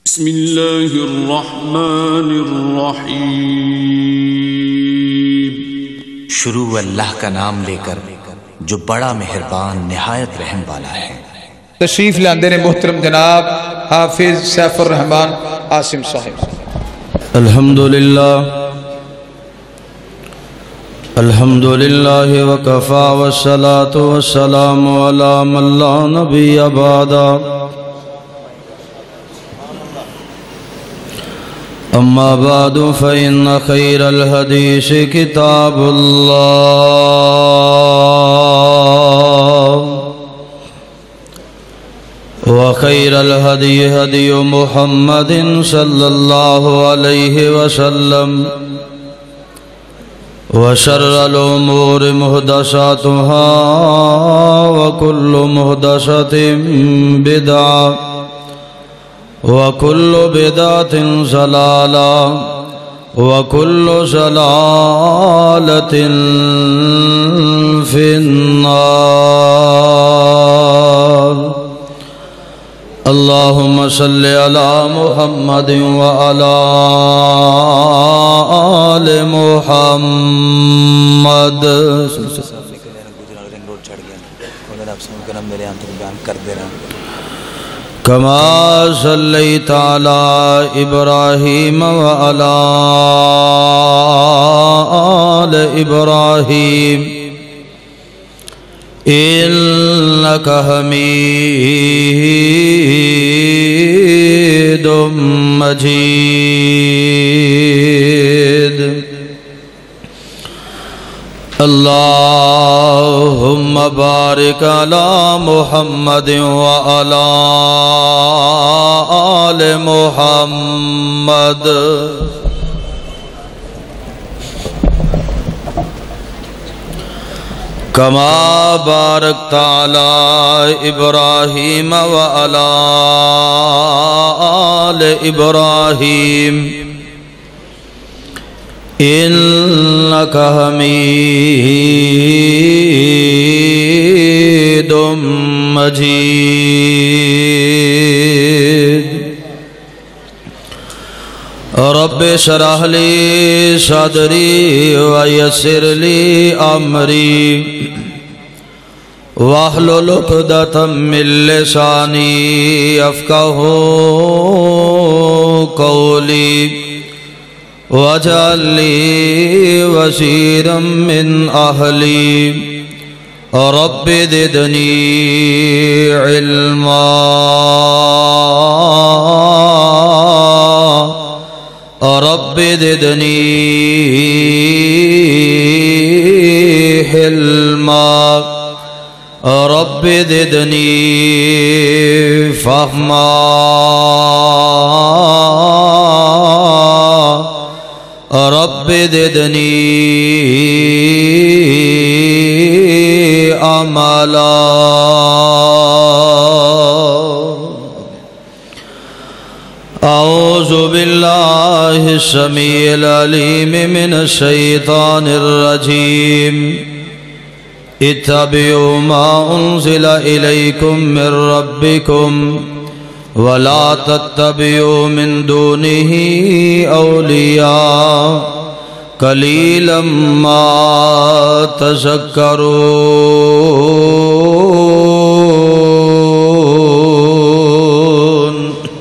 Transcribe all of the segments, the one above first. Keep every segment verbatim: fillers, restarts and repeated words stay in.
بسم اللہ الرحمن الرحیم۔ شروع اللہ کا نام لے کر جو بڑا مہربان نہایت رحم والا ہے۔ تشریف لاندے نے محترم جناب حافظ سیف الرحمان عاصم صاحب۔ الحمدللہ الحمدللہ وکفا والصلاة والسلام علی من لا نبی بعدا۔ اما بعد فإن خیر الحدیث کتاب اللہ وخیر الہدی ہدی محمد صلی اللہ علیہ وسلم وشر الامور محدثاتها وكل محدثة بدعة وكل بدعة ضلالة وكل ضلالة في النار۔ اللهم صل على محمد وعلى آل محمد كما صليت على إبراهيم وعلى آل إبراهيم إنك حميد مجيد۔ اللهم بارك على محمد وعلى آل محمد كما باركت على إبراهيم وعلى آل إبراهيم إنك حميد مجيد۔ رب اشرح لي صدري ويسر لي أمري واحلل عقدة من لساني يفقهوا قولي واجعل لي وزيرا من أهلي رب زدني علما رب زدني حلما رب زدني فهما رب زدني عملا۔ اعوذ باللہ السمیع العلیم من الشیطان الرجیم۔ اتبعوا ما انزل الیکم من ربکم ولا تتبعوا من دونه اولیاء قلیلا ما تذکرون۔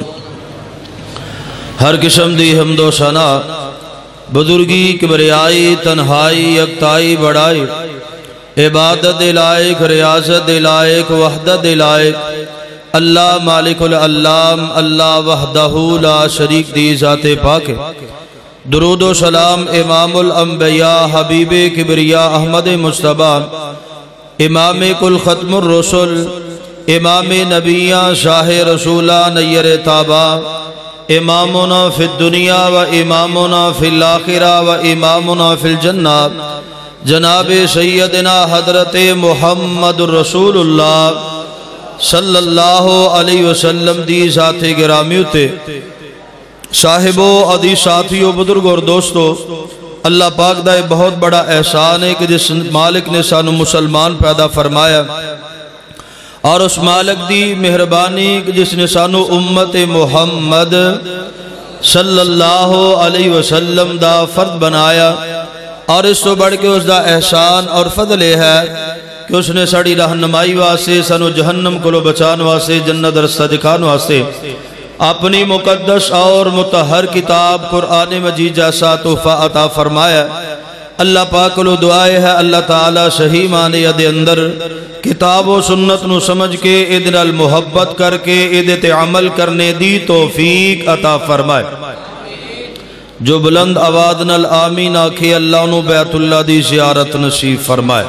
ہر قسم دی حمد و ثنا بزرگی کبریائی تنہائی یکتائی بڑائی عبادت لائق ریاضت لائق وحدت لائق اللہ مالک العلام اللہ وحدہ لا شریک دی ذات پاک۔ درود و سلام امام الانبیاء حبیب کبریاء احمد مصطفیٰ امام کل ختم الرسل امام نبیاں شاہ رسولہ نیر تابہ امامنا فی الدنیا و امامنا فی الآخرہ و امامنا فی الجنہ جناب سیدنا حضرت محمد رسول اللہ صلی اللہ علیہ وسلم دی ذات گرامی ہوتے صاحبو عدی ساتھیو بزرگ اور دوستو، اللہ پاک دا بہت بڑا احسان ہے کہ جس مالک نے سانو مسلمان پیدا فرمایا اور اس مالک دی مہربانی جس نے سانو امت محمد صلی اللہ علیہ وسلم دا فرد بنایا، اور اس تو بڑھ کے اس دا احسان اور فضل ہے کہ اس نے ساڑی رہنمائی واسطے سانو جہنم کو بچان واسطے جنت رستہ دکھان واسطے اپنی مقدس اور مطہر کتاب قرآن مجید جیسا تحفہ عطا فرمایا۔ اللہ پاک کو دعائے ہے اللہ تعالیٰ صحیح معنی دے اندر کتاب و سنت نو سمجھ کے ادھر المحبت کر کے ادھر عمل کرنے دی توفیق عطا فرمائے۔ جو بلند آواز نال آمین آکھے اللہ نو بیت اللہ دی زیارت نصیب فرمائے۔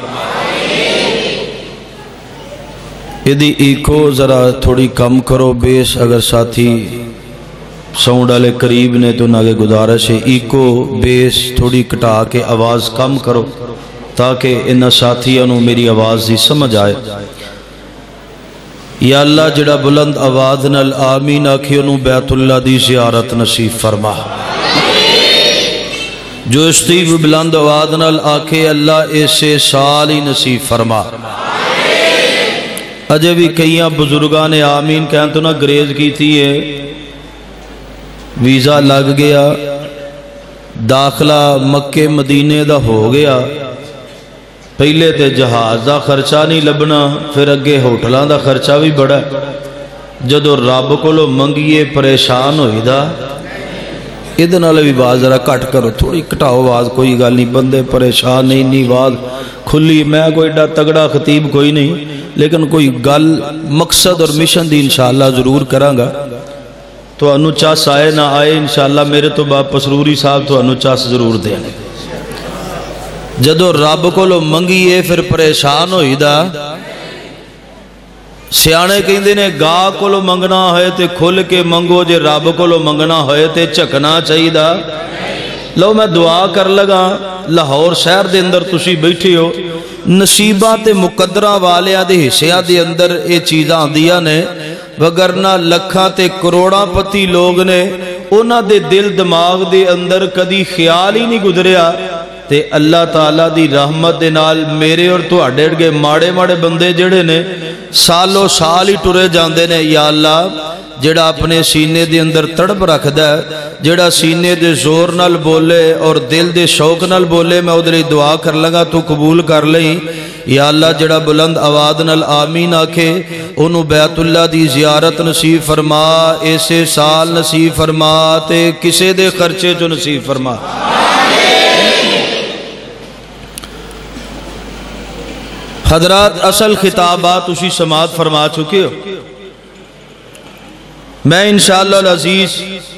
یدی ایکو ذرا تھوڑی کم کرو بیس، اگر ساتھی ساؤنڈ والے قریب نے تو ناگے گزارش ہے ایکو بیس تھوڑی کٹا کے آواز کم کرو تاکہ ان ساتھیوں نو میری آواز دی سمجھ آئے۔ یا اللہ جڑا بلند آواز نال آمین آکھے انہوں بیت اللہ دی زیارت نصیب فرما۔ جو استیب بلند آواز نال آکھے اللہ ایسے سال ہی نصیب فرما۔ اجے بھی کئیاں بزرگاں نے آمین کہن تو نہ گریز کی تھی ہے، ویزا لگ گیا، داخلہ مکے مدینے دا ہو گیا، پہلے تے جہاز دا خرچہ نہیں لبنا، پھر اگے ہوٹلاں دا خرچہ بھی بڑا، جدو رب کو لو منگیے پریشان ہوئی دا۔ ادھر نال بھی باز ذرا کٹ کرو، تھوڑی کٹاؤ باز، کوئی گل نہیں، بندے پریشان نہیں، نہیں باز کھلی، میں کوئی ڈا تگڑا خطیب کوئی نہیں، لیکن کوئی گل مقصد اور مشن دی انشاءاللہ ضرور کروں گا۔ تو انو چاس آئے نہ آئے انشاءاللہ میرے تو باپ پسروری صاحب تو انو چاس ضرور دیں۔ جدو رب کو لو منگیے پھر پریشان ہوئی دا، سیانے کہندے نے گاہ کو لو منگنا ہوئے تے کھل کے منگو، جے رب کو لو منگنا ہوئے تے چکنا چاہی دا۔ لو میں دعا کر لگا، لاہور شہر دے اندر تسی بیٹھے ہو، نصیبہ تے مقدرہ والیاں دے حصیاں دے اندر اے چیزاں دیا نے، وگرنہ لکھاں تے کروڑاں پتی لوگ نے، انہاں دے دل دماغ دے اندر کدی خیال ہی نہیں گزریا تے اللہ تعالیٰ دی رحمت دے نال میرے اور تو اڈیڑ گے ماڑے ماڑے بندے جڑے نے سالو سال ہی ٹرے جاندے نے۔ یا اللہ جڑا اپنے سینے دے اندر تڑپ رکھ دا ہے، جڑا سینے دے زور نال بولے اور دل دے شوق نال بولے، میں ادھر دعا کر لگا تو قبول کر لیں۔ یا اللہ جڑا بلند آواز نال آمین آکھے انہوں بیت اللہ دی زیارت نصیب فرما، ایسے سال نصیب فرما تے کسے دے خرچے جو نصیب فرما۔ حضرات اصل خطابات اسی سماعت فرما چکے ہو، میں انشاءاللہ العزیز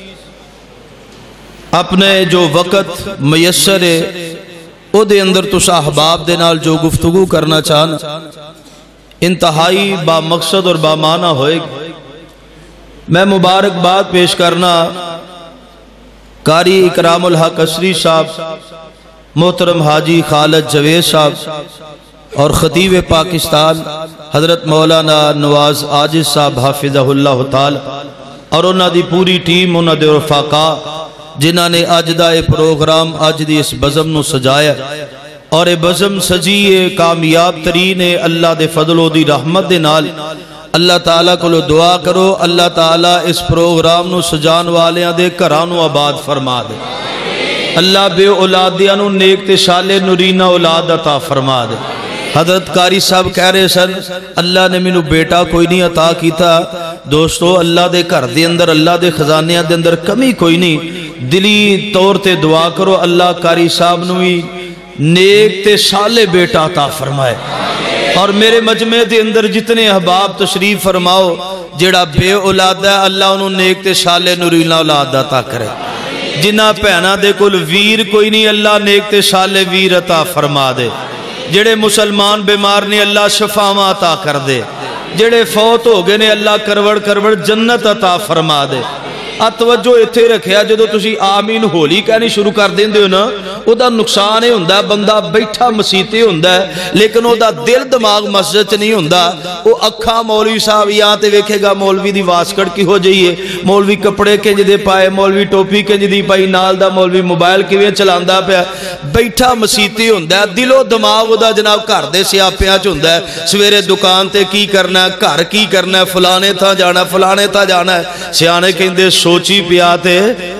اپنے جو وقت میسر ہے او دے اندر تس احباب دے نال جو گفتگو کرنا چاہنا انتہائی با مقصد اور با معنی ہوئے گی۔ میں مبارکباد پیش کرنا قاری اکرام الحق عصری صاحب، محترم حاجی خالد جوید صاحب اور خطیب پاکستان حضرت مولانا نواز عاجز صاحب حافظہ اللہ تعالی، اور انہاں دی پوری ٹیم، انہاں دے رفاقہ جنہاں نے اج دا اے پروگرام اج دی اس بزم نو سجایا، اور اے بزم سجیے کامیاب ترین اللہ دے فضل و دی رحمت دے نال۔ اللہ تعالیٰ کو لو دعا کرو اللہ تعالیٰ اس پروگرام نو سجان والیاں دے گھرانو آباد فرما دے، اللہ بے اولادیاں نو نیک تے صالح نورینہ اولاد عطا فرما دے۔ حضرت قاری صاحب کہہ رہے سن اللہ نے مینوں بیٹا کوئی نہیں عطا کیتا، دوستو اللہ دے گھر دے اندر اللہ دے خزانیاں دے اندر کمی کوئی نہیں، دلی طور تے دعا کرو اللہ قاری صاحب نوی نیک تے صالح بیٹا عطا فرمائے۔ اور میرے مجمع دے اندر جتنے احباب تشریف فرماؤ جڑا بے اولاد ہے اللہ انہوں نیک تے صالح نورینہ اولاد عطا کرے، جنہ پہنا دے کل ویر کوئی نہیں اللہ نیک تے صالح ویر عطا فرما دے، جڑے مسلمان بیمار نے اللہ شفاواں عطا کر دے، جڑے فوت ہو گئے نے اللہ کروڑ کروڑ جنت عطا فرما دے۔ आ तवज्जो इत्थे रखिया जदों तुसीं आमीन होली कहनी शुरू कर देंदे हो ना उहदा नुकसान ये हुंदा बंदा बैठा मसीते हुंदा लेकिन उहदा दिल दिमाग मस्जिद च नहीं हुंदा वो अखां मौलवी साहब या ते वेखेगा मौलवी दी वासकट किहो जही है मौलवी कपड़े किंज दे पाए मौलवी टोपी किंज दी पाई नाल दा मौलवी मोबाइल किवें चलांदा पिया बैठा मसीते हुंदा दिलो दिमाग उहदा जनाब घर दे सियापियां च हुंदा सवेरे दुकान ते की करना घर की करना फलाने था जाना फलाने था जाना सियाने कहंदे सोची पिया ते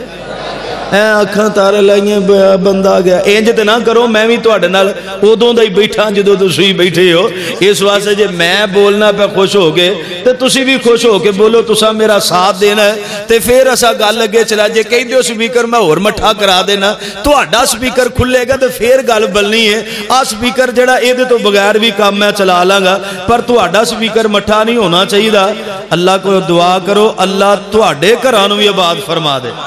अखा तारे लाइया बंदा आ गया इंज तो ना करो मैं भी तुहाडे नाल उदों दा ही बैठा जदों तुसीं बैठे हो इस वास्ते जे मैं बोलना पे खुश हो गए तो तुसीं भी खुश हो के बोलो तुसा मेरा साथ देना है तो फिर असा गल अगे चला जे कहंदे हो स्पीकर मैं होर मठा करा देना तुहाडा स्पीकर खुलेगा तो फिर गल बननी है आ स्पीकर जिहड़ा इहदे तो बगैर भी काम मैं चला लांगा पर तुहाडा स्पीकर मठा नहीं होना चाहिए अल्लाह को दुआ करो अल्लाह तुहाडे घरां नूं भी आबाद फरमा दे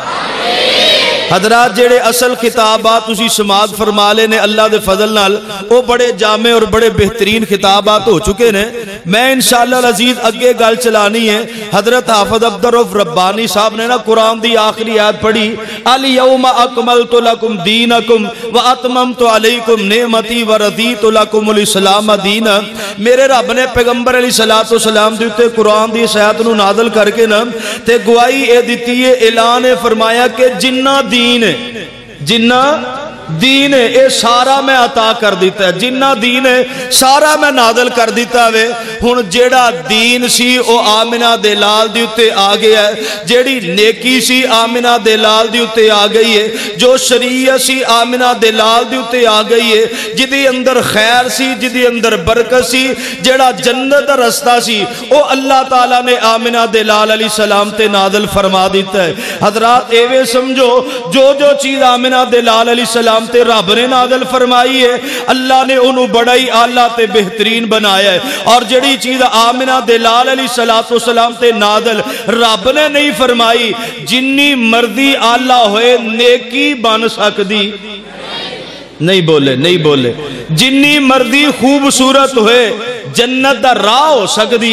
हजरात जेड़े असल खिताबात तुसी समात फरमा ले ने अल्लाह दे फजल नाल वो बड़े जामे और बड़े बेहतरीन खिताबात हो चुके ने मैं इंशाअल्लाह अजीज अगे गल चलानी है हजरत हाफिज अब्दुर रऊफ रब्बानी साहब ने ना कुरान दी आखिरी आयत पढ़ी अल यौमा अकमलतु लकुम दीनकुम व अतममतु अलैकुम नेमती व रदीतु लकुमुल इस्लाम दीना मेरे रब ने पैगंबर अलैहिस्सलातु वस्सलाम दे उत्ते कुरान दी इस आयत नूं नाज़िल करके ना ते गवाही ए दित्ती है ऐलान है फरमाया कि जिन्ना दीन जिन्ना दीन है ये सारा मैं अता कर दिता है जिन्ना दीन है सारा मैं नादल कर दिता वे हुण जेड़ा दीन सी ओ आमिना दे लाल दे उत्ते आ गया है जेड़ी नेकी सी आमिना दे लाल दे उत्ते आ गई है जो शरीयत सी आमिना दे लाल दे उत्ते आ गई है जिदे अंदर खैर सी जिदे अंदर बरकत सी जेड़ा जन्नत दा रास्ता सी ओ अल्लाह ताला ने आमिना दे लाल अलैहि सलाम ते नादल फरमा दिता है हजरात एवे समझो जो जो चीज आमिना दे लाल अलैहि सलाम ते रब ने नादल फरमाई है अल्लाह ने उन्हों बड़ा ही आला ते बेहतरीन बनाया है और जड़ी चीज आमिना दे लाल अलैहिस्सलातु वस्सलाम ते नादल रब ने नहीं फरमाई जिन्नी मर्जी आला होए नेकी बन सकदी नहीं बोले नहीं बोले जिन्नी मर्जी खूबसूरत होए जन्नत दा राह हो सकदी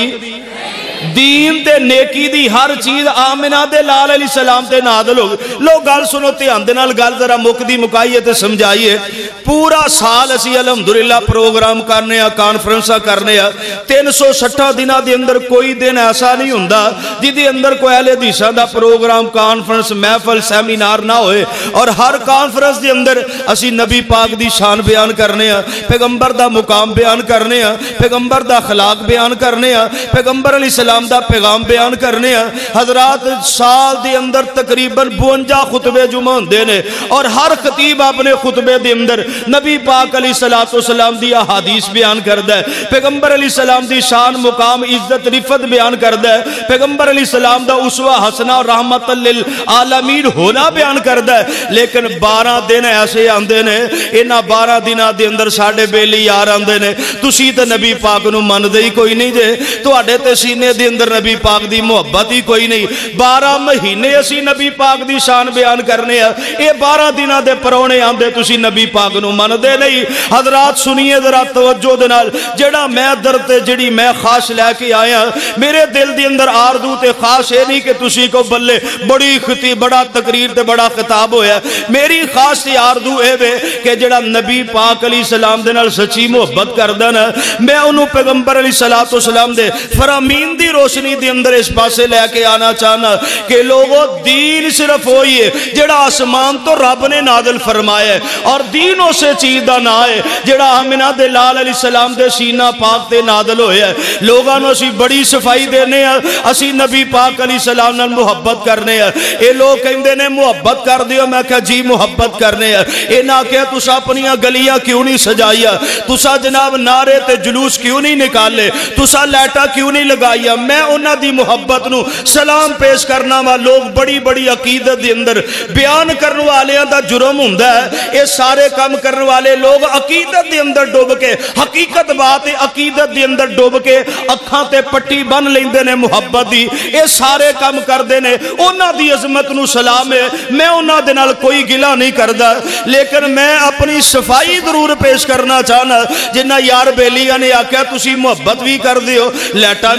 दीन ते नेकी दी हर चीज आमिना दे लाल अलैहि सलाम ते नाज़िल हो लो गल सुनो ध्यान दे नाल गल जरा मुकदी मुकाईए ते समझाइए पूरा साल असी अलहमदुलिल्लाह प्रोग्राम करने आ कॉन्फ्रेंसा करने आ तीन सौ सट्ठा दिनों के अंदर कोई दिन ऐसा नहीं हुंदा जिहदे अंदर कोई अहले हदीसां दा प्रोग्राम कॉन्फ्रेंस महफल सेमिनार ना होए और हर कॉन्फ्रेंस के अंदर असी नबी पाक दी शान बयान करने आ पैगंबर दा मुकाम बयान करने आ पैगंबर दा अखलाक बयान करने आ पैगंबर अलैहि सलाम दा पैगाम बयान करने आ हजरात साल दे अंदर तकरीबन बवंजा खुतबे जुमा होंदे ने और हर खतीब अपने खुतबे दे अंदर नबी पाक अलैहिस्सलातु वस्सलाम दी अहादीस बयान करदा है पैगंबर अलैहिस्सलाम दी शान मुकाम इज्जत रिफत बयान करदा है पैगंबर अलैहिस्सलाम दा उसवा हसना और रहमतल लिल आलमीन होना बयान करदा है लेकिन बारह दिन ऐसे आंदे ने इन्हां बारह दिनां दे अंदर साडे बेली यार आंदे ने तुसीं ते नबी पाक नूं मनदे ही कोई नहीं जे तुहाडे ते सीने दे अंदर नबी पाक दी मुहब्बत ही कोई नहीं बारह महीने असी नबी पाक दी शान बयान करने आ ये बारह दिनों के परौने आंदे तुसी नबी पाक नूं मनदे नहीं हजरात सुनिए जरा तवज्जो दे नाल जेड़ा मैं दर ते जेड़ी मैं खास लैके आया मेरे दिल दे अंदर आरज़ू ते खास ये नहीं कि तुसी को बल्ले बड़ी खती बड़ा तकरीर ते बड़ा खिताब होया मेरी खास सी आरज़ू ये वे कि जेड़ा नबी पाक अलैहिस्सलाम दे नाल सच्ची मुहब्बत करदा ना मैं उन्होंने पैगंबर अलैहिस्सलातु वस्सलाम दे फरामीन दी रोशनी दे अंदर इस पासे लेके आना चाहना कि लोगों दीन सिर्फ वही है जेड़ा आसमान तो रब ने नाज़िल फरमाया है और दीन उसे चीज का ना है जेड़ा आमिना दे लाल अलैहि सलाम दे सीना पाक ते नाज़िल होया है लोगों को असी बड़ी सफाई देने असी नबी पाक अलैहि सलाम नाल मुहब्बत करने ये लोग कहंदे ने मुहब्बत कर दियो मैं कहा जी मुहब्बत करने इन्हां आख्या तुसा अपनियां गलियां क्यों नहीं सजाइया तुसा जनाब नारे ते जुलूस क्यों नहीं निकाले तुसा लाइटां क्यों नहीं लगाइया मैं उन्हां दी मुहब्बत नूं सलाम पेश करना वा लोग बड़ी बड़ी अकीदत दे अंदर बयान करने वालियां दा जुर्म हुंदा है ये सारे काम करने वाले लोग अकीदत दे अंदर डुब के हकीकत बात है अकीदत दे अंदर डुब के अखां ते पट्टी बन लैंदे ने मुहब्बत दी ये सारे काम करदे ने उन्हां दी अजमत नूं सलाम है मैं उन्हां दे नाल कोई गिला नहीं करदा लेकिन मैं अपनी सफाई जरूर पेश करना चाहना जिन्ना यार बेलियां ने आख्या तुसी मुहब्बत भी कर दियो लाइटां भी कोई नहीं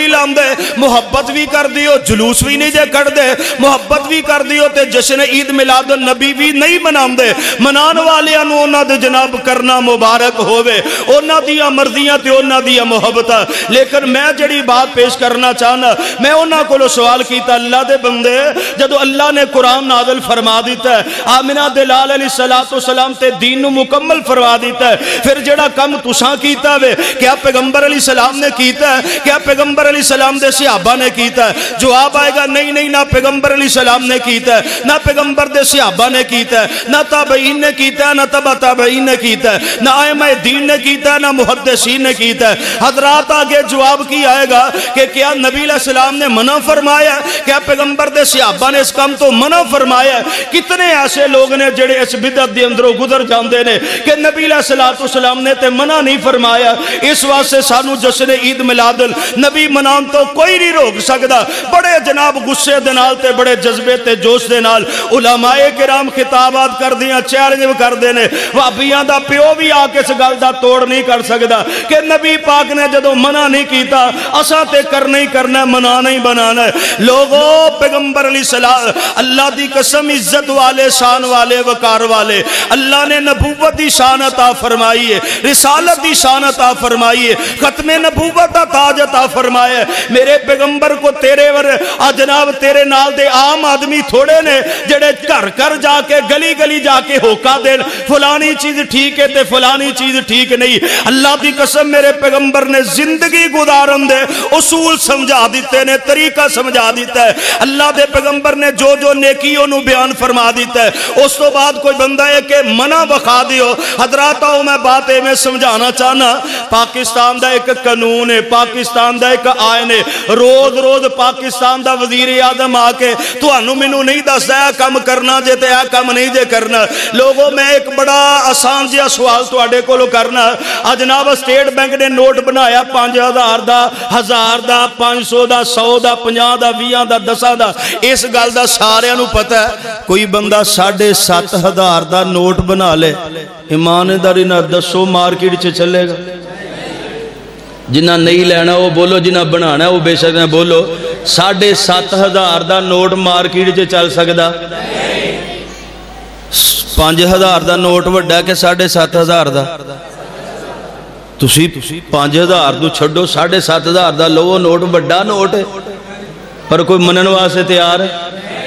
बड़ी लांदे मुहब्बत भी कर दियो जुलूस भी नहीं जे कर दे मुहब्बत भी कर दियो ते जश्न ईद मिलाद नबी भी नहीं मनांदे मनान वालियां नूं उन्हां दे जनाब करना मुबारक होवे उन्हां दियां मर्जियां ते उन्हां दियां मुहब्बतां लेकिन मैं जिहड़ी बात पेश करना चाहना मैं उन्हां कोलों सवाल कीता अल्लाह दे बंदे जदों अल्लाह ने कुरान नाज़िल फरमा दिता है आमिना दे लाल अलैहिस्सलातु वस्सलाम ते दीन नूं मुकम्मल फरमा दिता है फिर जिहड़ा काम तुसां कीता वे क्या पैगंबर अलैहिस्सलाम ने कीता है क्या पैगंबर अलैहिस्सलाम दे सहाबा ने कीता है जवाब आएगा नहीं नहीं ना पैगंबर अलैहिस्सलाम ने कीता है ना पैगंबर दे सहाबा ने कीता है ना ताबईन ने कीता है ना तबा ताबईन ने कीता है ना आइमा दीन ने कीता है ना मुहद्दिसीन ने कीता है हजरात आगे जवाब की आएगा कि क्या नबी अलैहिस्सलाम ने मना फरमाया क्या पैगंबर दे सहाबा ने इस काम तो मना फरमाया कितने ऐसे लोग ने जेड़े इस बिदअत दे अंदरों गुजर जांदे ने कि नबी अलैहिस्सलातु वस्सलाम ने ते मना नहीं फरमाया इस वास्ते सानू जश्न ईद मिलादुल नबी मनाउण तो कोई नहीं रोक सकदा बड़े जनाब गुस्से दे नाल ते बड़े जज्बे ते जोश दे नाल उलमाए किराम खिताबात करदियां चैलेंज करदे ने वहाबियां दा प्यो भी आके इस गल दा तोड़ नहीं कर सकदा कि नबी पाक ने जदों मना नहीं कीता असां ते करना ही करना मना नहीं बनाना लोगों पैगंबर अलैहिस्सलाम अल्लाह दी कसम इज्जत वाले शान वाले वकार वाले अल्लाह ने नबूवत दी शान अता फरमाई है रिसालत दी शान अता फरमाई है खत्मे नबूवत दा ताज अता फरमाया है मेरे पैगंबर को तेरे वर आ जनाब तेरे नाल दे आम आदमी थोड़े ने जेड़े घर घर जाके गली गली जाके होका देन फलानी चीज ठीक है ते फलानी चीज ठीक नहीं अल्लाह दी कसम मेरे पैगंबर ने जिंदगी गुजारन दे उसूल समझा दिते ने तरीका समझा दिता है अल्लाह दे पैगंबर ने जो जो नेकी ओनू बयान फरमा दिता है उस तो बाद कोई बंदा है कि मना बखा दियो हजरात आओ मैं बात में समझाना चाहना पाकिस्तान दा एक कानून है पाकिस्तान दा एक आयन है रोज रोज पाकिस्तान दा वजीर आजम आके तुहानू मैनू नहीं दसदा है काम करना जे ते है काम नहीं जे करना लोगों मैं एक बड़ा आसान जिहा सवाल तुहाडे कोलों करना आ जनाब स्टेट बैंक ने नोट बनाया पांच हजार दा हजार दा पांच सौ दा सौ दा पचास दा बीस दा दस दा इस गल दा सारियां नू पता है कोई बंदा साढ़े सत्त हजार दा नोट बना ले ईमानदारी नाल दसो मार्केट च चलेगा जिन्ना नहीं लेना वो बोलो जिन्ना बनाना वो बेशक ना बोलो साढ़े सत्त हजार का नोट मार्केट च चल सकता पांच हजार का नोट वड्डा कि साढ़े सत्त हजार का तुसी पांच हजार तो छड्डो साढ़े सत्त हजार का लो नोट वड्डा नोट है पर कोई मनन वास्ते तैयार है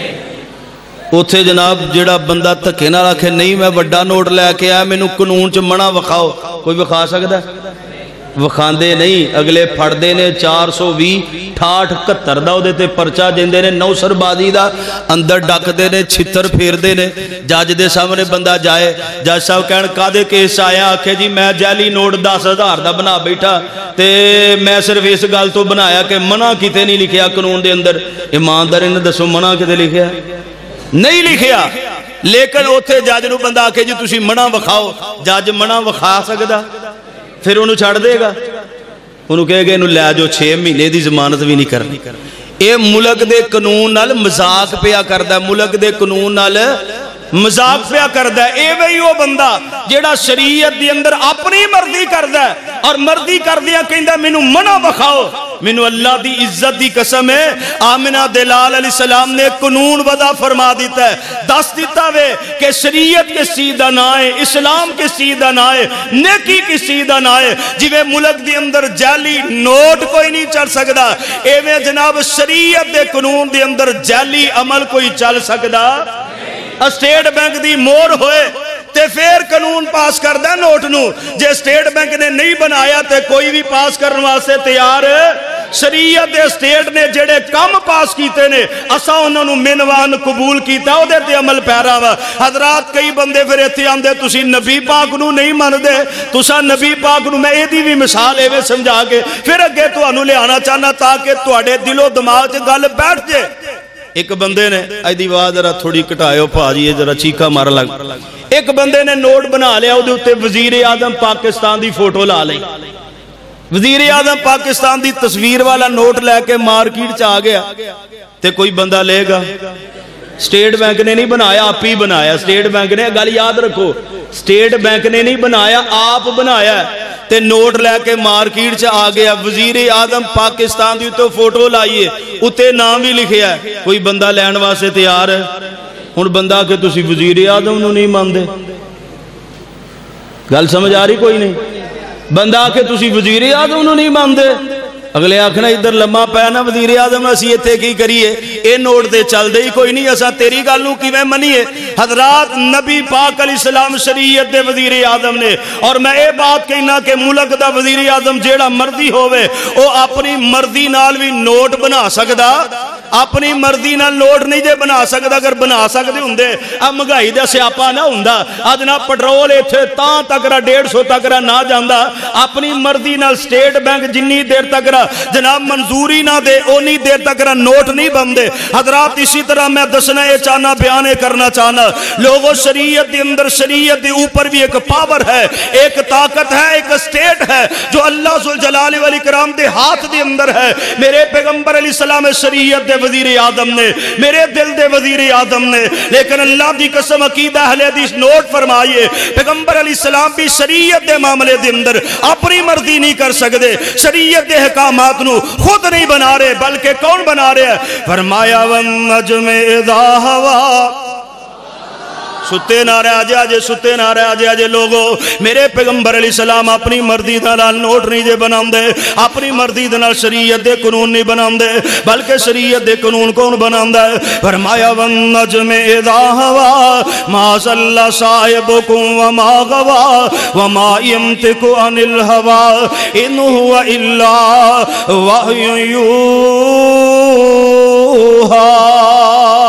उत्थे जनाब जिहड़ा बंदा धक्के नाल आखे नहीं मैं वड्डा नोट लैके आया मैनू कानून च मना विखाओ कोई विखा सकदा विखांदे नहीं अगले फड़ते ने चार सौ भी ठाठ इकहत्तर का वो परचा देंदे ने नौसरबाजी का अंदर डकते ने छितर फेरते ने जज के सामने बंदा जाए जज साहब कहन कादे केस आया आखे जी मैं जैली नोट दस हजार का बना बैठा तो मैं सिर्फ इस गल तो बनाया कि मना किते नहीं लिखिया कानून के अंदर ईमानदारी ने दसो मना किते लिखिया नहीं लिखिया लेकिन उत्थे जज नूं बंदा आखे जी तुसीं मना विखाओ जज मना विखा सकदा फिर उन्होंने छड़ देगा उन्होंने कहेगा इन्हू लै जाओ छे महीने की जमानत भी नहीं करनी ये मुल्क के कानून नाल मजाक पिया करदा मुल्क के कानून नाल मजाक पिया करदा है वही वो बंदा जेड़ा शरीयत के अंदर अपनी मर्जी करदा है और मर्जी करदिया कहंदा मैनू मना विखाओ मैनू अल्लाह की इज्जत की कसम है आमिना दे लाल अलैहिस्सलाम ने कानून वदा फरमा दिता है दस दिता वे कि शरीयत किस चीज का ना है इस्लाम किस चीज का ना है नेकी किस चीज का ना है जिवें मुल्क के अंदर जाली नोट कोई नहीं चल सकता एवें जनाब शरीयत के कानून के अंदर जाली अमल कोई चल सकता स्टेट बैंक की मोहर होए ते फिर कानून पास करदा नोट नू जे स्टेट बैंक ने नहीं बनाया तो कोई भी पास करने वास्ते तैयार शरीयत दे स्टेट ने जेड़े काम पास कीते ने असा उन्होंने मिनवान कबूल किया उहदे ते अमल पैरा वा हजरात कई बंदे फिर इत्थे आंदे तुसी नबी पाक नू नहीं मनदे तुसा नबी पाक नू मैं इहदी भी मिसाल एवें समझा के फिर अगे तुहानू लियाना चाहना ताकि तुहाडे दिलो दिमाग च गल बैठ जाए एक बंदे ने अज आवाज जरा थोड़ी घटाओ भाजी जरा चीखा मार लग एक बंदे ने नोट बना लिया उहदे उत्ते वजीर आजम पाकिस्तान की फोटो ला ली वजीर आजम पाकिस्तान की तस्वीर वाला नोट लैके मार्केट च आ गया ते कोई बंदा लेगा स्टेट बैंक ने नहीं बनाया आप ही बनाया स्टेट बैंक ने गल याद रखो स्टेट बैंक ने नहीं बनाया आप बनाया تے نوٹ لے کے مارکیٹ چ آ گیا وزیر اعظم پاکستان دی تو فوٹو لائیے اتے نام بھی لکھے ہے کوئی بندہ لین واسطے تیار ہے ہن بندہ کہ تسی وزیر اعظم نو نہیں ماندے گل سمجھ آ رہی کوئی نہیں بندہ کہ تسی وزیر اعظم نو نہیں ماندے اگلے آکھنا ادھر لمحہ پیا نا وزیر اعظم اسی ایتھے کی کریے اے نوٹ تے چل دے ہی کوئی نہیں اسا تیری گل نوں کیویں منیے حضرات نبی پاک علیہ السلام شریعت دے وزیر اعظم نے اور میں اے بات کہنا کہ ملک دا وزیر اعظم جیڑا مرضی ہووے او اپنی مرضی نال بھی نوٹ بنا سکدا اپنی مرضی نال نوٹ نہیں جے بنا سکدا اگر بنا سکدے ہوندے ا مہنگائی دا سیاپا نہ ہوندا اج نا پٹرول ایتھے تاں تک ڈیڑھ سو تک نہ جاندا اپنی مرضی نال سٹیٹ بینک جنی دیر تک جناب منظوری نہ دے اونی دیر تک نوٹ نہیں بندے حضرات اسی طرح میں دسنا یہ چاہنا بیانے کرنا چاہنا لوگوں شریعت دے اندر شریعت دے اوپر بھی ایک پاور ہے ایک طاقت ہے ایک سٹیٹ ہے جو اللہ ذوالجلال والاکرام دے ہاتھ دے اندر ہے میرے پیغمبر علیہ السلام شریعت دے وزیر اعظم نے میرے دل دے وزیر اعظم نے لیکن اللہ دی قسم عقیدہ اہل حدیث نوٹ فرمائیے پیغمبر علیہ السلام بھی شریعت دے معاملے دے اندر اپنی مرضی نہیں کر سکتے شریعت دے احکامات نو خود نہیں بنا رہے بلکہ کون بنا رہے ہیں فرمایا وَالنَّجْمِ اِذَا هَوَا ستے نہ رہے آجے آجے ستے نہ رہے آجے آجے لوگوں میرے پیغمبر علیہ السلام اپنی مردی دنال نوٹ نہیں جے بنام دے اپنی مردی دنال شریعت دے قانون نہیں بنام دے بلکہ شریعت دے قانون کون بنام دے فرمایا وَالنَّجْمِ اِذَا هَوَا مَا صَلَّ صَائِبُكُمْ وَمَا غَوَا وَمَا يَمْتِكُ عَنِ الْهَوَا إِنْ هُوَ إِلَّا وَحْيٌ يُوحَا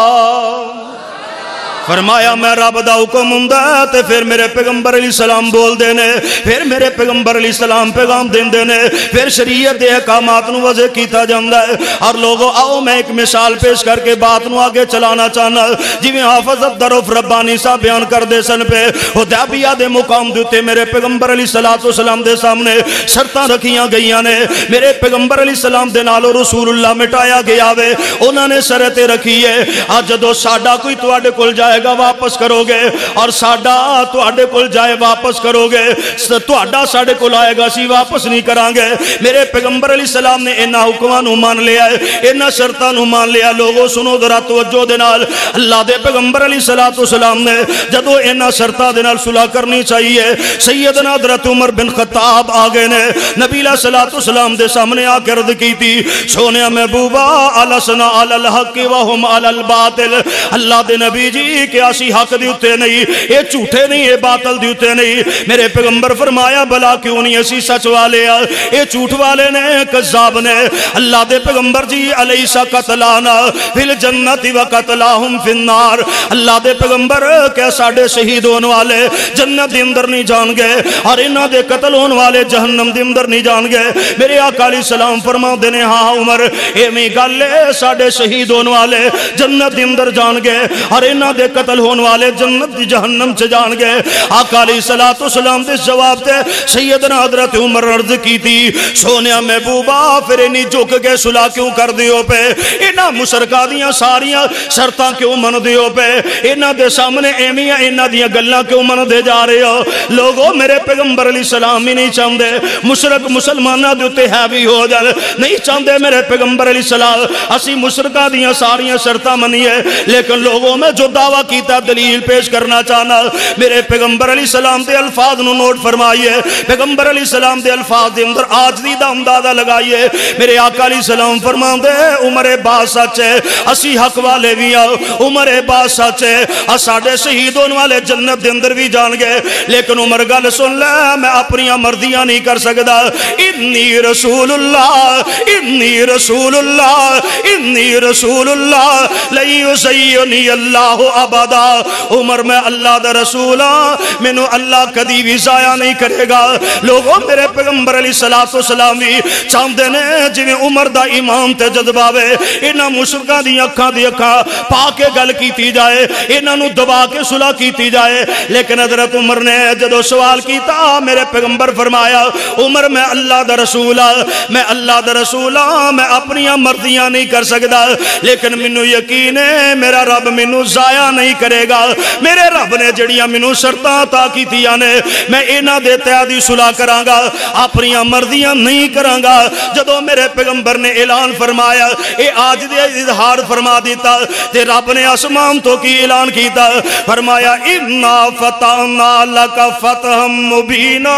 فرمایا میں رب دا حکم ہوندا تے پھر میرے پیغمبر علیہ السلام بول دینے پھر میرے پیغمبر علیہ السلام پیغام دین دینے پھر شریعت دے احکامات نو وضع کیتا جاندا ہے اور لوگوں آؤ میں ایک مثال پیش کر کے بات نو آگے چلانا چاہنا جویں حافظ عبدالرؤف ربانی صاحب بیان کر دے سن پہ حدیبیہ دے مقام دیتے میرے پیغمبر علیہ السلام دے سامنے شرطاں رکھیاں گئیاں نے میرے پیغمبر علیہ السلام دے نالو رسول اللہ مٹایا گیا وے انہوں نے شرطیں رکھی ہے آج جدو ساڈا کوئی تواڈے کول جائے گا واپس کرو گے اور ساڈا تواڈے کول جائے واپس کرو گے تواڈا ساڈے کول آئے گا سی واپس نہیں کران گے میرے پیغمبر علیہ السلام نے انہاں حکماں نو مان لیا ہے انہاں شرطاں نو مان لیا لوگوں سنو ذرا توجہ دے نال اللہ دے پیغمبر علیہ السلام نے جدو انہاں شرطاں دے نال صلح کرنی چاہیے سیدنا حضرت عمر بن خطاب آگے نے نبی علیہ السلام دے سامنے آ کے عرض کی تھی سونیا محبوبہ الاسنا علی الحق وہم علی الباطل اللہ دے نبی جی کہ اسی حق دیوتے نہیں اے جھوٹے نہیں اے باطل دیوتے نہیں میرے پیغمبر فرمایا بلا کیوں نہیں اسی سچ والے اے جھوٹ والے نے کذاب نے اللہ دے پیغمبر جی علیسا قتلانا فی الجنت و قتلاہم فی النار اللہ دے پیغمبر کہ ساڑے شہید ہونے والے جنت دے اندر نہیں جان گئے اور انہاں دے قتل ہونے والے جہنم دے اندر نہیں جان گئے میرے آقا علیہ السلام فرما دینے ہاں عمر اے میں گالے ساڑے شہید ہونے والے جنت دے اندر جان گئے اور انہاں دے قتل ہونے والے جنت دی جہنم سے جان گئے آقا علیہ السلام دے جواب تے سیدنا حضرت عمر عرض کی تھی سونیا محبوبہ پھر انہی جھک کے صلح کیوں کر دیو پہ انہاں مشرکہ دیاں ساریاں شرطاں کیوں من دیو پہ انہاں دے سامنے ایمیاں انہاں دیاں گلاں کیوں من دے جا رہے ہو لوگوں میرے پیغمبر علیہ السلام ہی نہیں چاہندے مشرک مسلمانہ دیتے ہے بھی ہو جل نہیں چاہندے میرے پیغمبر علیہ السلام اسی مشرکہ دیاں ساریاں شرطاں منیے لیکن لوگوں میں جو دعویٰ کیتا دلیل پیش کرنا چاہنا میرے پیغمبر علیہ السلام دے الفاظ نو نوٹ فرمائیے پیغمبر علیہ السلام دے الفاظ دے اندر آج دی دا امدادہ لگائیے میرے آقا علیہ السلام فرمان دے عمر باز سچ ہے اسی حق والے بھی آؤ عمر باز سچ ہے اساڑے شہیدون والے جنت دے اندر بھی جان گئے لیکن عمر گل سن لے میں اپنی مردیاں نہیں کر سکتا انی رسول اللہ انی رسول اللہ انی رسول اللہ لئی سیونی اللہ ابدا عمر میں اللہ دا رسولہ مینو اللہ کدی بھی ضائع نہیں کرے گا لوگوں میرے پیغمبر علیہ السلام بھی چاہتے نے جویں عمر دا امام تے جذباوے انہاں مشرکاں دی اکھاں دی اکھاں پا کے گل کیتی جائے انہاں نو دبا کے صلح کیتی جائے لیکن حضرت عمر نے جدو سوال کیتا میرے پیغمبر فرمایا عمر میں اللہ دا رسولہ میں اللہ دا رسولہ میں اپنی مرضیاں نہیں کر سکتا لیکن منو یقین ہے میرا رب منو ضائع نہیں کرے گا میرے رب نے جڑیاں مینوں شرطاں عطا کیتیاں نے میں انہاں دے تحت ہی صلح کراں گا اپنی مرضیاں نہیں کراں گا جدوں میرے پیغمبر نے اعلان فرمایا اے آج دے اظہار فرما دیتا تے رب نے آسمان تو کی اعلان کیتا فرمایا انا فتحنا لک فتحا مبینا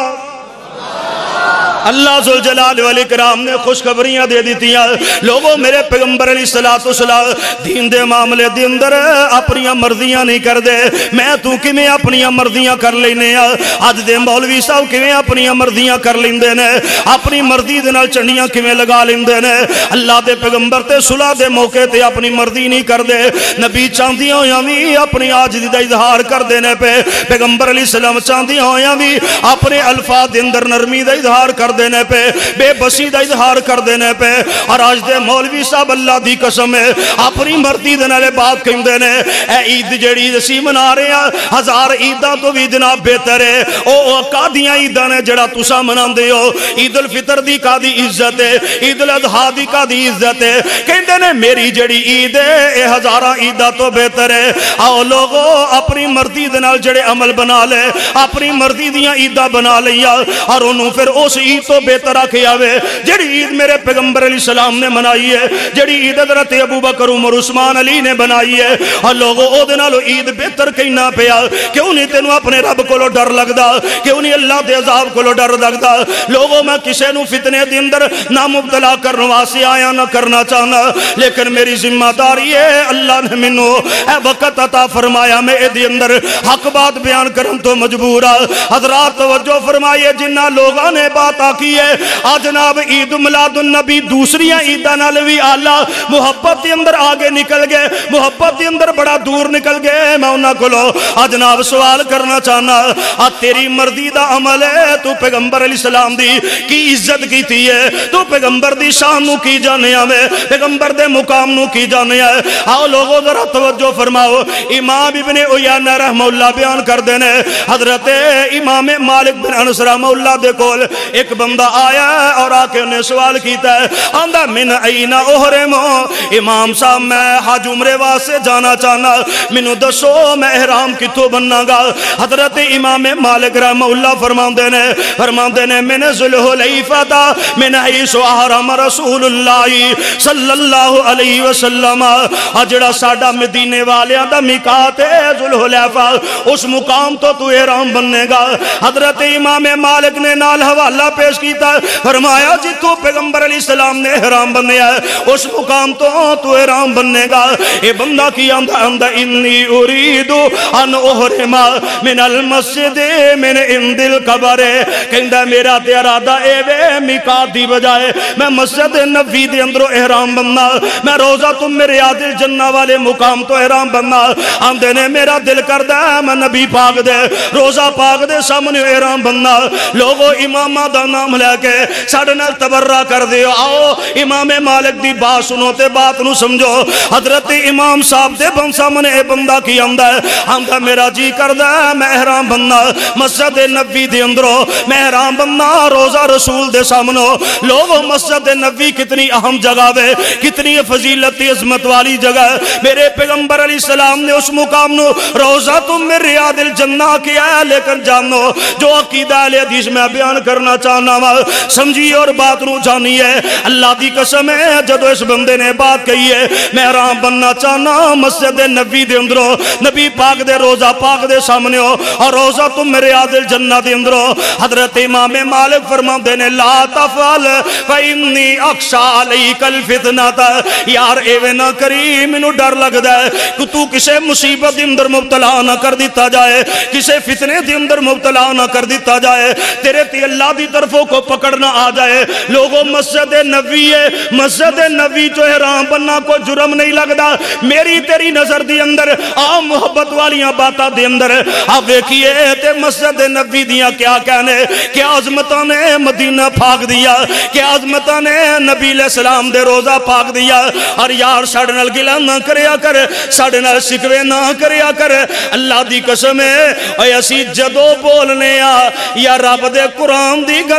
اللہ ذوالجلال والاکرام نے خوشخبریاں دے دیتیاں لوگوں میرے پیغمبر علیہ السلام دین دے معاملے دے اندر اپنی مرضیاں نہیں کر دے میں تو کیویں اپنی مرضیاں کر لینے اج دے مولوی صاحب کیویں اپنی مرضیاں کر لیندے نے اپنی مرضی دے نال چنڈیاں کیویں لگا لیندے نے اللہ دے پیغمبر تے صلح دے موقع تے اپنی مرضی نہیں کر دے نبی چاندیاں ہویاں وی اپنی عاجزی دا اظہار کر دینے پہ پیغمبر علیہ السلام چاندیاں ہویاں وی اپنے الفاظ دے اندر نرمی دا اظہار کر دینے پہ بے بسی دا اظہار کر دینے پہ اور آج دے مولوی صاحب اللہ دی قسم ہے اپنی مرضی دے نالے بات کہندے نے اے عید جڑی اسی منا رہے ہیں ہزار عیداں تو بھی جناب بہتر ہے او کادیاں عیداں نے جڑا تساں مناندے ہو عید الفطر دی کادی عزت ہے عید الاضحیٰ دی کادی عزت ہے کہندے نے میری جڑی عید ہے اے ہزاراں عیداں تو بہتر ہے آؤ لوگو اپنی مرضی دے نال جڑے عمل بنا لے اپنی مرضی دیاں عیداں بنا لیا اور انہوں پھر اس عید تو بہتر آکھیا وے جڑی عید میرے پیغمبر علیہ السلام نے منائی ہے جڑی عید حضرت ابو بکر عمر عثمان علی نے بنائی ہے اور لوگوں او دے نالو عید بہتر کہنا پیا کیوں نہیں تینوں اپنے رب کولو ڈر لگدا کیوں نہیں اللہ دے عذاب کولو ڈر لگدا لوگوں میں کسے نو فتنے دے اندر نہ مبتلا کرنے واسطے آیا نہ کرنا چاہنا لیکن میری ذمہ داری ہے اللہ نے مینوں اے وقت عطا فرمایا میں اے دے اندر حق بات بیان کرن تو مجبور ہاں حضرات توجہ فرمائیے جنہ لوگاں نے بات آکی ہے آج جناب عید میلاد النبی دوسری عیداں نال وی آلہ محبت دے اندر آگے نکل گئے محبت دے اندر بڑا دور نکل گئے میں انہاں کولو آج جناب سوال کرنا چاہنا آ تیری مرضی دا عمل ہے تو پیغمبر علیہ السلام دی کی عزت کیتی ہے تو پیغمبر دی شان نو کی جانے آوے پیغمبر دے مقام نو کی جانے آئے آؤ لوگوں ذرا توجہ فرماؤ امام ابن عیینہ رحمہ اللہ بیان کر دینے حضرت امام مالک بن انس رحمہ اللہ دے کول ایک بندہ آیا ہے اور آکے انہیں سوال کیتا ہے آندہ من اینا احرمو امام صاحب میں حج عمرے واسے جانا چاہنا منو دسو میں احرام کتو بننا گا حضرت امام مالک رحمہ اللہ فرمان دینے فرمان دینے من ذوالحلیفہ دا من حیث احرم رسول اللہ صلی اللہ علیہ وسلم اجڑا ساڑا مدینے والیاں دا مقات ہے ذوالحلیفہ اس مقام تو تو احرام بننے گا حضرت امام مالک نے نال حوالہ پیش کیتا فرمایا جی تو پیغمبر علیہ السلام نے احرام بننے ہے اس مقام تو تو احرام بننے گا اے بندہ کی اندہ اندہ انی اریدو ان احرما من المسجد من اندل قبر کہندہ میرا تیرادہ اے وے مقات دی بجائے میں مسجد نبی دے اندرو احرام بننا میں روزہ تم میرے عادل جنہ والے مقام تو احرام بننا آندے نے میرا دل کردہ میں نبی پاک دے روزہ پاک دے سامنے احرام بننا لوگوں امامہ دا نام لے کے ساڑھنا تبرہ کر دیو آؤ امام مالک دی بات سنو تے بات نو سمجھو حضرت امام صاحب دے بن سامنے اے بندہ کی اندہ آندہ میرا جی کردہ میں احرام بننا مسجد نبی دے اندرو میں احرام بننا روزہ رسول دے سامنو لوگوں مسجد نبی کتنی اہم جگہ ہے کتنی فضیلتی عظمت والی جگہ ہے میرے پیغمبر علیہ السلام نے اس مقام نو روزہ تم میں ریاض الجنہ کیا ہے لیکن جانو جو عقیدہ علیہ حدیث میں بیان کرنا چاہنا سمجھی اور بات نو جانی ہے اللہ دی قسم ہے جدو اس بندے نے بات کہی ہے میں احرام بننا چاہنا مسجد نبی دے اندرو نبی پاک دے روزہ پاک دے سامنے ہو اور روزہ تم میرے عادل جنہ دے اندرو حضرت امام مالک فرمان دینے لا تفعل فإنی اخشا علیک الفتنہ یار ایوے نہ کری منو ڈر لگ دے کہ تو کسے مصیبت اندر مبتلا نہ کر دیتا جائے کسے فتنے دے اندر مبتلا نہ کر دیتا جائے تیرے تی اللہ دی طرفوں کو پکڑنا آ جائے لوگوں مسجد نبی ہے مسجد نبی جو احرام بننا کو جرم نہیں لگدا میری تیری نظر دی اندر عام محبت والیاں باتا دی اندر آپ دیکھئے تے مسجد نبی دیاں کیا کہنے کیا عظمتہ نے مدینہ پاک دیا کیا عظمتہ نے نبی علیہ السلام دے روزہ پاک دیا اور یار ساڑھنال گلہ نہ کریا کر ساڑھنال سکوے نہ کریا کر اللہ دی قسم ہے اے اسی جدو بولنے آ یا رب دے قرآن دی گل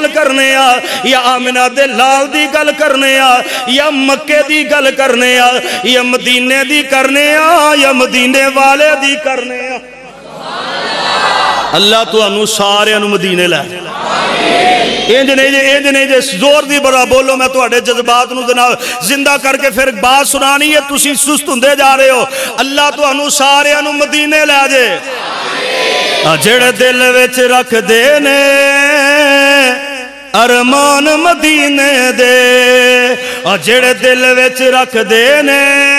گل کرنے آ یا آمنہ دے لال دی گل کرنے آ یا مکے دی گل کرنے آ یا مدینے دی کرنے آ یا مدینے والے دی کرنے آ اللہ تو انو سارے انو مدینے لے انج نہیں جے انج نہیں جے زور دی بڑا بولو میں تو اڑے جذبات نو جناب زندہ کر کے پھر بات سنانی ہے تسی سست ہوندے جا رہے ہو اللہ تو انو سارے انو مدینے لے جے جڑے دل وچ رکھ دے نے ارمان مدینے دے جڑے دل وچ رکھ دے نے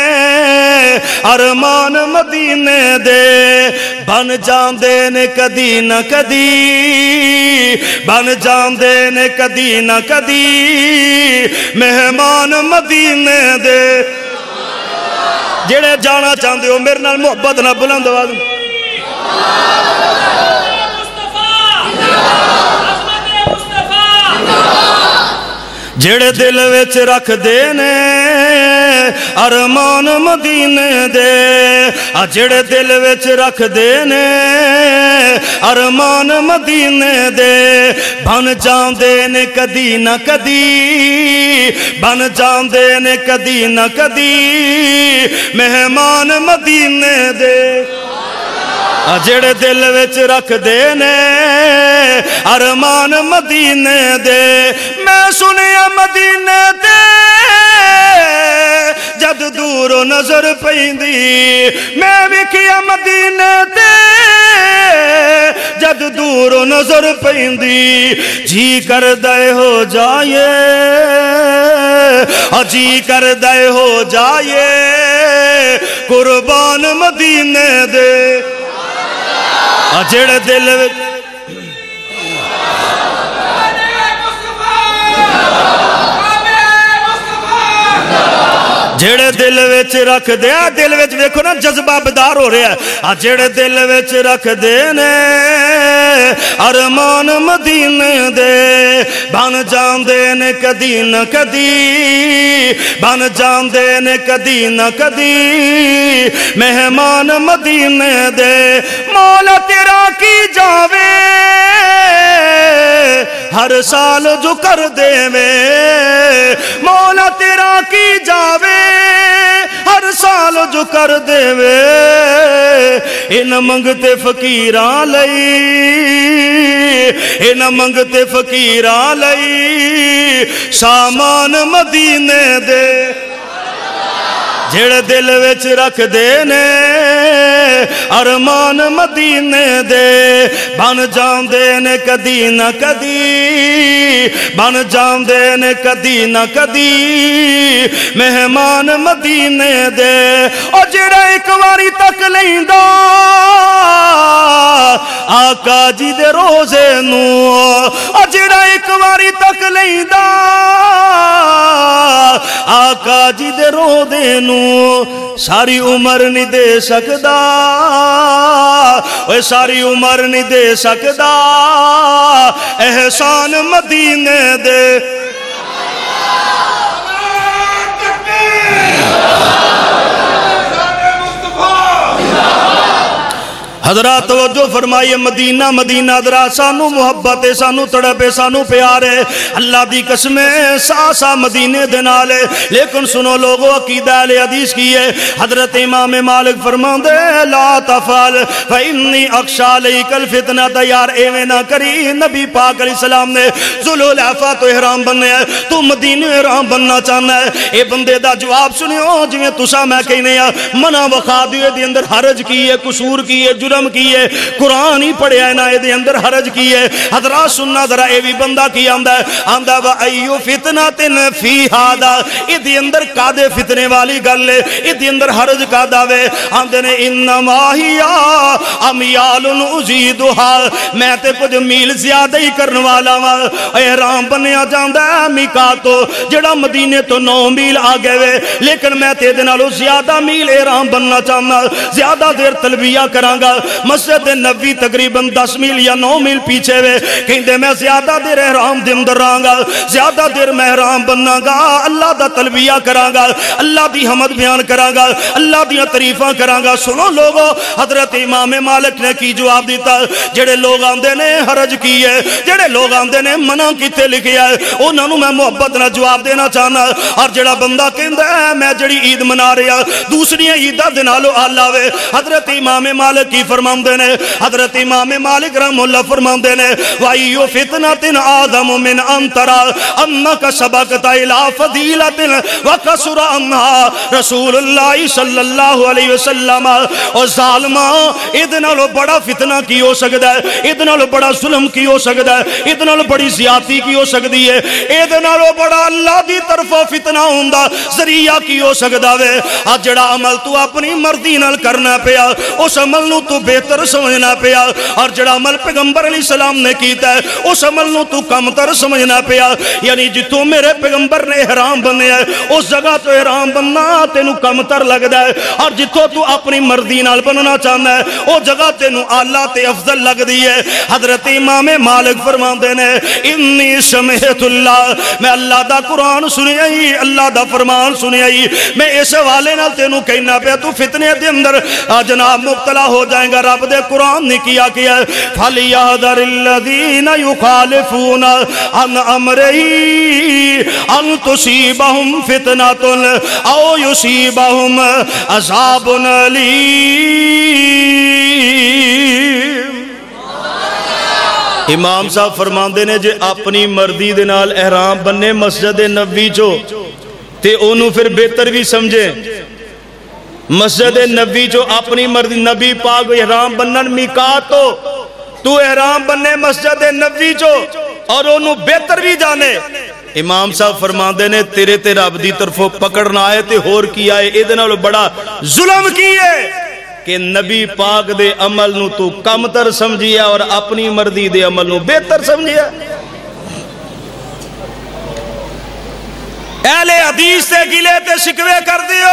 ارمان مدینے دے بن جاندے نے کدی نہ کدی بن جاندے نے کدی نہ کدی مہمان مدینے دے جڑے جانا چاہندے ہو میرے نال محبت نہ بلند آواز جڑے دل وچ رکھ دے نے ارمان مدینے دے جڑے دل وچ رکھ دے نے ارمان مدینے دے بن جاندے نے کدی نہ کدی بن جاندے نے کدی نہ کدی مہمان مدینے دے جڑے دل وچ رکھ دے نے ارمان مدینے دے میں سنیا مدینے دے جد دور نظر پیندی میں وکھیا مدینے دے جد دور نظر پیندی جی کر دے ہو جائے جی کر دے ہو جائے قربان مدینے دے جڑے دل جڑے دل وچ رکھ دے دل وچ دیکھو نا جذبہ بدار ہو رہا ہے جڑے دل وچ رکھ دے نے ارمان مدینے دے بن جاندے نے کدی نہ کدی بن جاندے نے کدی نہ کدی مہمان مدینے دے مولا تیرا کی جاوے ہر سال جو کر دے میں مولا تیرا کی جاوے ہر سال جو کر دے وے ان منگتے فقیران لئی ان منگتے فقیران لئی سامان مدینے دے جڑے دل وچ رکھ دے نے ارمان مدینے دے بن جاندے نے کدی نہ کدی بن جاندے نے کدی نہ کدی مہمان مدینے دے او جڑا ایک واری تک لیندا آقا جی دے روزے نو او جڑا ایک واری تک لیندا آقا جی دے روزے نو ساری عمر نہیں دے سکدا اوے ساری عمر نہیں دے سکدا احسان مدینے دے حضرات توجہ فرمائیے مدینہ مدینہ حضرات سانو محبت ہے سانو تڑپے سانو پیار ہے اللہ دی قسمیں سا سا مدینے دنال ہے لیکن سنو لوگو عقیدہ علیہ حدیث کی ہے حضرت امام مالک فرمان دے لا تفعل فإنی اخشا علیک الفتنہ تیار ایویں نہ کری نبی پاک علیہ السلام نے ذو الحلیفہ تو احرام بننے ہے تو مدینہ احرام بننا چاہنا ہے اے بندے دا جواب سنیو جویں تسا میں کہنے ہیں منع وخا دیئے دی اندر حرج کی ہے قصور کی ہے جرم کیے قرآن ہی پڑھے آئے نا دے اندر حرج کیے حضرات سننا ذرا اے بھی بندہ کی آندہ ہے آندہ و ایو فتناتن فی ہادا اے دے اندر کادے فتنے والی گل لے اے دے اندر حرج کادا وے آندے نے انما ہیا امیال ازیدہا میں تے کچھ میل زیادہ ہی کرنے والا ہوں احرام بنیا جاندہ ہے میکاتو جڑا مدینے تو نو میل آگے وے لیکن میں تے دنالو زیادہ میل احرام بننا چاہنا زیادہ دیر تلبیہ کرانگا مسجد نبی تقریباً دس میل یا نو میل پیچھے وے کہندے میں زیادہ دیر احرام دے اندر رہاں گا زیادہ دیر میں احرام بننا گا اللہ دا تلبیہ کراں گا اللہ دی حمد بیان کراں گا اللہ دی تعریفاں کراں گا سنو لوگو حضرت امام مالک نے کی جواب دیتا جڑے لوگ آندے نے حرج کی ہے جڑے لوگ آندے نے منع کیتے لکھیا ہے انہاں نوں میں محبت نہ جواب دینا چاہنا اور جڑا بندہ کہندا ہے میں جڑی عید منا رہا دوسری عیداں دے نالوں آلہ وے حضرت امام مالک کی فرماندے نے حضرت امام مالک رحمہ اللہ فرماندے نے وَأَيُّ فِتْنَةٍ أَعْظَمُ مِنْ أَن تَرَىٰ أَنَّكَ سَبَقْتَ إِلَىٰ فَضِيلَةٍ وَكَثُرَ عَنْهَا رسول اللہ صلی اللہ علیہ وسلم اور ظالمہ ادنا لو بڑا فتنہ کی ہو سکتا ہے ادنا لو بڑا ظلم کی ہو سکتا ہے ادنا لو بڑی زیادتی کی ہو سکتی ہے ادنا لو بڑا اللہ دی طرف فتنہ ہوندہ ذریعہ کی ہو سکتا ہے آج جڑا عمل تو اپنی مردی نال کرنا پیا اس عمل نو تو بہتر سمجھنا پیا اور جڑا عمل پیغمبر علیہ السلام نے کیتا ہے اس عمل نو تو کم تر سمجھنا پیا یعنی جتوں میرے پیغمبر نے احرام بننے ہے اس جگہ تو احرام بننا تینو کم تر لگدا ہے اور جتوں تو اپنی مردی نال بننا چاہنا ہے وہ جگہ تینو اعلیٰ تے افضل لگ دی ہے حضرت امام مالک فرماندے نے انی سمعت اللہ میں اللہ دا قرآن سنی آئی اللہ دا فرمان سنی آئی میں اس والے نال تینو کہنا پہ تو فتنے دے اندر جناب مبتلا ہو جائیں گا رب دے قرآن نے کیا کیا فَلْيَحْذَرِ الَّذِينَ يُخَالِفُونَ عَنْ أَمْرِهِ أَن تُصِيبَهُمْ فِتْنَةٌ أَوْ يُصِيبَهُمْ عَذَابٌ أَلِيمٌ امام صاحب فرماندے نے جے اپنی مردی دے نال احرام بننے مسجد نبی چو تے انہوں پھر بہتر بھی سمجھے مسجد نبی چو اپنی مردی نبی پاک احرام بنن میقات تو تو احرام بننے مسجد نبی چو اور انہوں بہتر بھی جانے امام صاحب فرماندے نے تیرے تے رب دی طرفوں پکڑنا آئے تے ہور کی آئے ادنا لو بڑا ظلم کیے کہ نبی پاک دے عمل نو تو کم تر سمجھیا اور اپنی مردی دے عمل نو بہتر سمجھیا اہل حدیث سے گلے تے شکوے کر دیو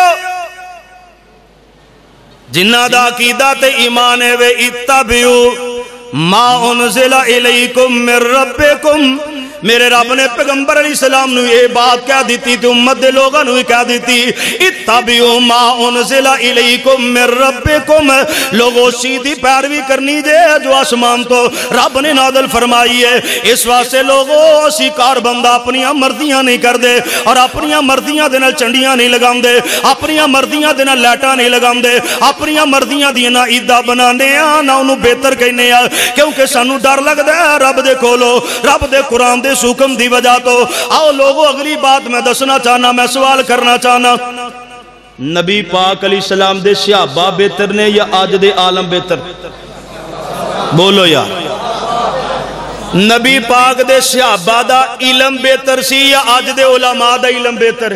جنہ دا عقیدہ تے ایمان ہے وے اتبعو ما انزل الیکم من ربکم میرے رب نے پیغمبر علیہ السلام نے یہ بات کہہ دیتی تھی امت دے لوگاں نے کہہ دیتی اتبعوا ما انزل الیکم من ربکم لوگوں سیدھی پیروی کرنی دے جو آسمان تو رب نے نازل فرمائی ہے اس واسطے لوگوں اسی کار بندہ اپنی مردیاں نہیں کر دے اور اپنی مردیاں دے نال چنڈیاں نہیں لگام دے اپنی مردیاں دے نال لیٹاں نہیں لگام دے اپنی مردیاں دی نہ عیدہ بنانے آ نہ انہوں بہتر کہنے آ کیونکہ سانو ڈر لگ دے رب دے کولو رب دے قرآن دے سوکم دی وجہ تو آؤ لوگوں اگلی بات میں دسنا چاہنا میں سوال کرنا چاہنا نبی پاک علیہ السلام دے صحابہ بہتر نے یا آج دے عالم بہتر بولو یار نبی پاک دے صحابہ دا علم بہتر سی یا آج دے علماء دا علم بہتر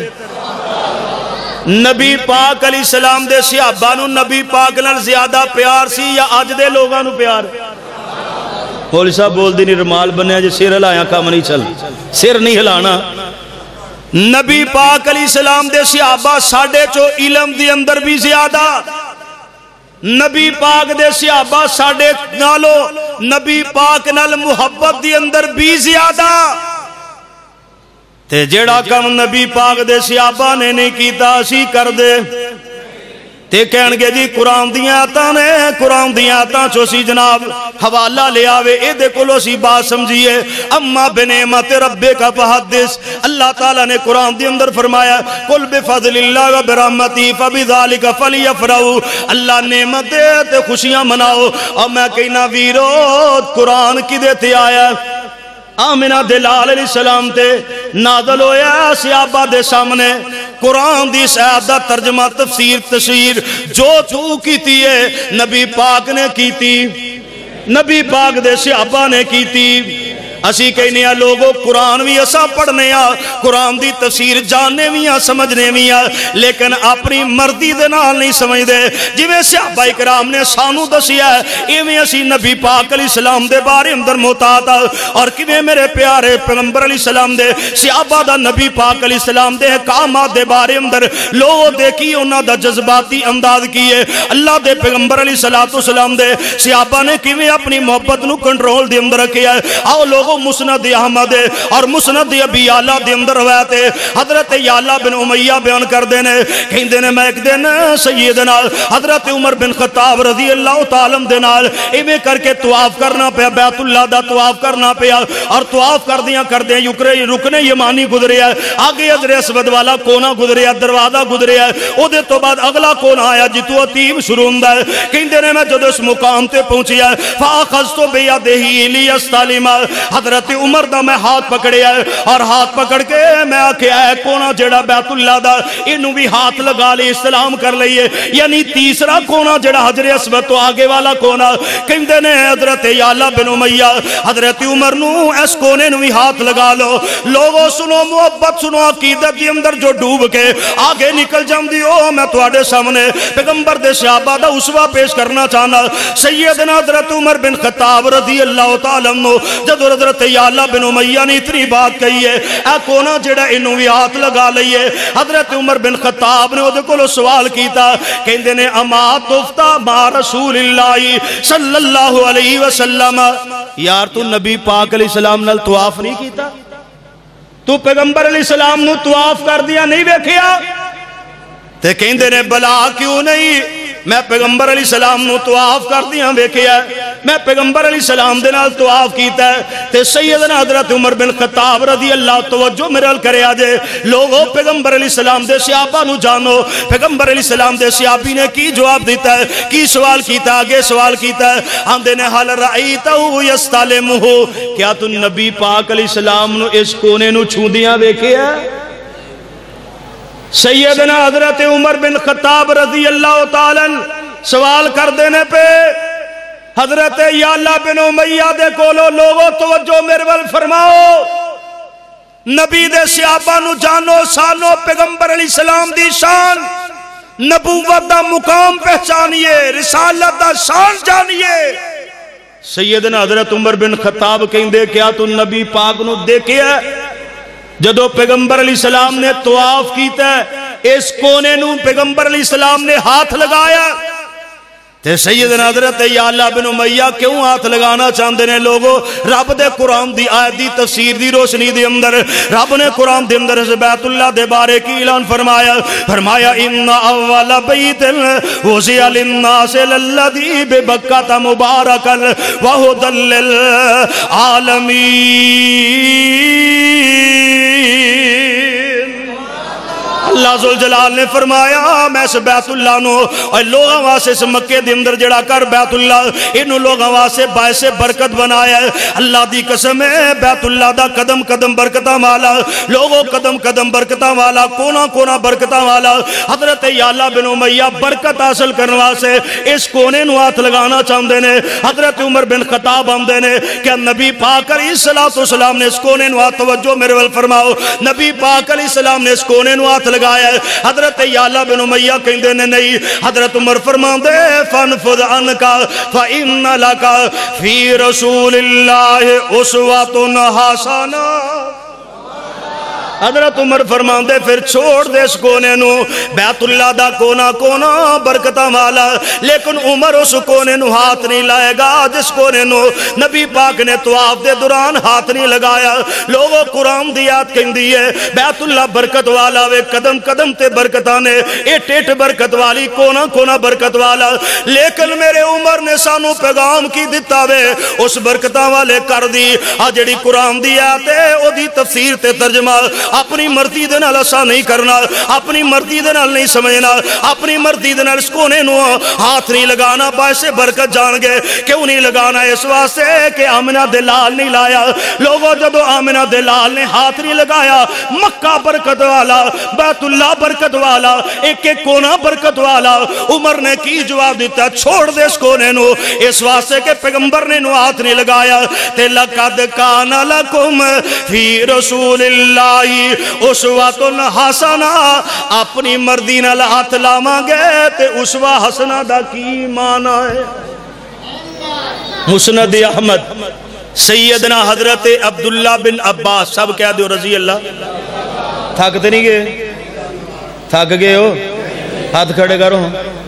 نبی پاک علیہ السلام دے صحابہ نو نبی پاک نال زیادہ پیار سی یا آج دے لوگاں نو پیار مولی صاحب بول دی نہیں رمال بنیا جے سیر ہلایا کام نہیں چل سیر نہیں ہلانا نبی پاک علیہ السلام دے صحابہ ساڑھے چو علم دی اندر بھی زیادہ نبی پاک دے صحابہ ساڑھے نالو نبی پاک نال محبت دی اندر بھی زیادہ تے جیڑا کم نبی پاک دے صحابہ نے نہیں کیتا اسی کر دے تے کہنگے جی قرآن دیاں آتا نے قرآن دیاں آتا چو سی جناب حوالہ لے آوے اے دے کلو سی بات سمجھئے اما بنعمت رب کا فحدث اللہ تعالیٰ نے قرآن دی اندر فرمایا قل بفضل اللہ و برحمتی فبذالک فلیفرحوا اللہ نعمت دے تے خوشیاں مناؤ اور میں کہنا ویرو قرآن کی دیتے آیا آمینہ دلال علیہ السلام تے نازل ہویا صحابہ دے سامنے قرآن دی سیادہ ترجمہ تفسیر تشہیر جو تو کیتی ہے نبی پاک نے کیتی نبی پاک دے صحابہ نے کیتی اسی کہنے ہیں لوگوں قرآن بھی اسا پڑھنے ہیں قرآن دی تفسیر جاننے بھی ہیں سمجھنے بھی ہیں لیکن اپنی مرضی دے نال نہیں سمجھ دے جویں صحابہ کرام نے سانو دسیا ہے ایویں اسی نبی پاک علیہ السلام دے بارے اندر محتاط اور کیویں میرے پیارے پیغمبر علیہ السلام دے صحابہ دا نبی پاک علیہ السلام دے احکامات دے بارے اندر لوگوں دیکھی انہاں دا جذباتی انداز کیے اللہ دے پیغمبر علیہ السلام دے صحابہ نے کیویں اپنی محبت نو کنٹرول دے اندر رکھیا ہے آؤ لوگوں مسند احمد اور مسند ابی یعلا دے اندر روایت ہے حضرت یعلا بن امیہ بیان کر دینے کہندے نے میں ایک دن سیدنا حضرت عمر بن خطاب رضی اللہ تعالی دے نال ایویں کر کے طواف کرنا پیا بیت اللہ دا طواف کرنا پیا اور طواف کر دیاں کر دیاں یکرے رکن یمانی گزریا آگے حضرت اسود والا کونا گزریا دروازہ گزریا او دے تو بعد اگلا کونا آیا جتو عتیم شروع ہوندا ہے کہندے نے میں جدو اس مقام تے پہنچیا فاخذت بیدہی لیستلم حضرت عمر دا میں ہاتھ پکڑیا اور ہاتھ پکڑ کے میں آکھیا ہے کونا جڑا بیت اللہ دا اینو بھی ہاتھ لگا لے استلام کر لئیے یعنی تیسرا کونا جڑا حجر اسود تو آگے والا کونا کہندے نے حضرت یعلا بن امیہ حضرت عمر نو اس کونے نو بھی ہاتھ لگا لو لوگوں سنو محبت سنو عقیدت دی اندر جو ڈوب کے آگے نکل جام دیو میں تواڈے سامنے پیغمبر دے صحابہ دا اسوہ پیش کرنا چاہنا سیدنا حضرت عمر بن خطاب رضی اللہ تعالیٰ عنہ جب حضرت یعلا بن امیہ نے اتنی بات کہی ہے اے کونا جڑا انہوں بھی ہاتھ لگا لئیے حضرت عمر بن خطاب نے وہ کو سوال کیتا کہندے نے اما تفتا ما رسول اللہ صلی اللہ علیہ وسلم یار تو نبی پاک علیہ السلام نال طواف نہیں کیتا تو پیغمبر علیہ السلام نو طواف کر دیا نہیں ویکھیا تے کہندے نے بلا کیوں نہیں میں پیغمبر علیہ السلام نو طواف کر دیا ویکھیا میں پیغمبر علیہ السلام دے نال طواف کیتا ہے تے سیدنا حضرت عمر بن خطاب رضی اللہ توجہ میرے ال کرے آجے لوگوں پیغمبر علیہ السلام دے صحابہ نو جانو پیغمبر علیہ السلام دے صحابی نے کی جواب دیتا ہے کی سوال کیتا آگے سوال کیتا ہے ہم دینے حال رأیتہو یستلمہو کیا تو نبی پاک علیہ السلام نو اس کونے نو چھوندیاں ویکھیا سیدنا حضرت عمر بن خطاب رضی اللہ تعالیٰ سوال کر دینے پہ حضرت یعلا بن امیہ دے کولو لوگو توجہ میرے ول فرماؤ نبی دے صحابہ نو جانو سانو پیغمبر علیہ السلام دی شان نبوت دا مقام پہچانیے رسالت دا شان جانیے سیدنا حضرت عمر بن خطاب کہیں دے کیا تو نبی پاک نو دیکھے ہے جدو پیغمبر علیہ السلام نے طواف کیتا ہے اس کونے نو پیغمبر علیہ السلام نے ہاتھ لگایا تے سیدنا حضرت یعلا بن امیہ کیوں ہاتھ لگانا چاہتے ہیں لوگوں رب دے قرآن دی آیت دی تفسیر دی روشنی دے اندر رب نے قرآن دے اندر بیت اللہ دے بارے کی اعلان فرمایا فرمایا ان اول بیت وضع للناس للذی ببکۃ مبارکا وہدی للعالمین اللہ ذوالجلال نے فرمایا میں اس بیت اللہ نو اور لوگاں واسے اس مکے دے اندر جڑا کر بیت اللہ انہوں لوگاں واسے باعث برکت بنایا ہے اللہ دی قسم ہے بیت اللہ دا قدم قدم برکتاں والا لوگوں قدم قدم برکتاں والا کونا کونا برکتاں والا حضرت یعلا بن امیہ برکت حاصل کرنے واسے اس کونے نو ہاتھ لگانا چاہتے ہیں حضرت عمر بن خطاب آمدے نے کہ نبی پاک علیہ السلام نے اس کونے نو ہاتھ توجہ میرے ول فرماؤ نبی پاک علیہ السلام نے اس کونے نو ہاتھ لگا حضرت یعلا بن امیہ کہندے نے نہیں حضرت عمر فرماندے فانفذ عنکا فإن لکا فی رسول اللہ اسوۃ حسنہ حضرت عمر فرماندے پھر چھوڑ دے اس کونے نو بیت اللہ دا کونا کونا برکتہ والا لیکن عمر اس کونے نو ہاتھ نہیں لائے گا جس کونے نو نبی پاک نے طواف دے دوران ہاتھ نہیں لگایا لوگوں قرآن دی آیت کہندی ہے بیت اللہ برکت والا وے قدم قدم تے برکتہ نے اٹ اٹ برکت والی کونا کونا برکت والا لیکن میرے عمر نے سانو پیغام کی دیتا وے اس برکتہ والے کر دی آ جڑی قرآن دی آیت ہے او دی تفسیر تے ترجمہ اپنی مرضی دے نال اسا نہیں کرنا، اپنی مرضی دے نال نہیں سمجھنا، اپنی مرضی دے نال اس کونے نو ہاتھ نہیں لگانا۔ باعث برکت جان گے کیوں نہیں لگانا؟ اس واسطے کہ آمنہ دے لال نہیں لایا۔ لوگوں جدو آمنہ دے لال نے ہاتھ نہیں لگایا، مکہ برکت والا، بیت اللہ برکت والا، ایک ایک کونا برکت والا، عمر نے کی جواب دیتا چھوڑ دے اس کونے نو، اس واسطے کہ پیغمبر نے نو ہاتھ نہیں لگایا۔ تے لَقَدْ كَانَ لَكُمْ فِي رَسُولِ اللَّهِ أُسْوَةٌ حَسَنَةٌ۔ اپنی مرضی نال ہاتھ لاواں گے تے اسوہ حسنہ دا کی معنی ہے؟ مسند احمد سیدنا حضرت عبداللہ بن عباس، سب کہہ دو رضی اللہ۔ تھکتے نہیں گئے؟ تھک گئے ہو؟ ہاتھ کھڑے کرو،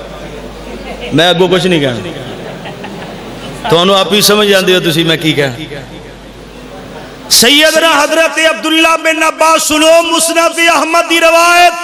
میں اگو کچھ نہیں کہنا، تو انہوں آپ ہی سمجھ جاندے ہو تسی میں کی کہا۔ سیدنا حضرت عبداللہ بن عباس سنو مسند احمد دی روایت،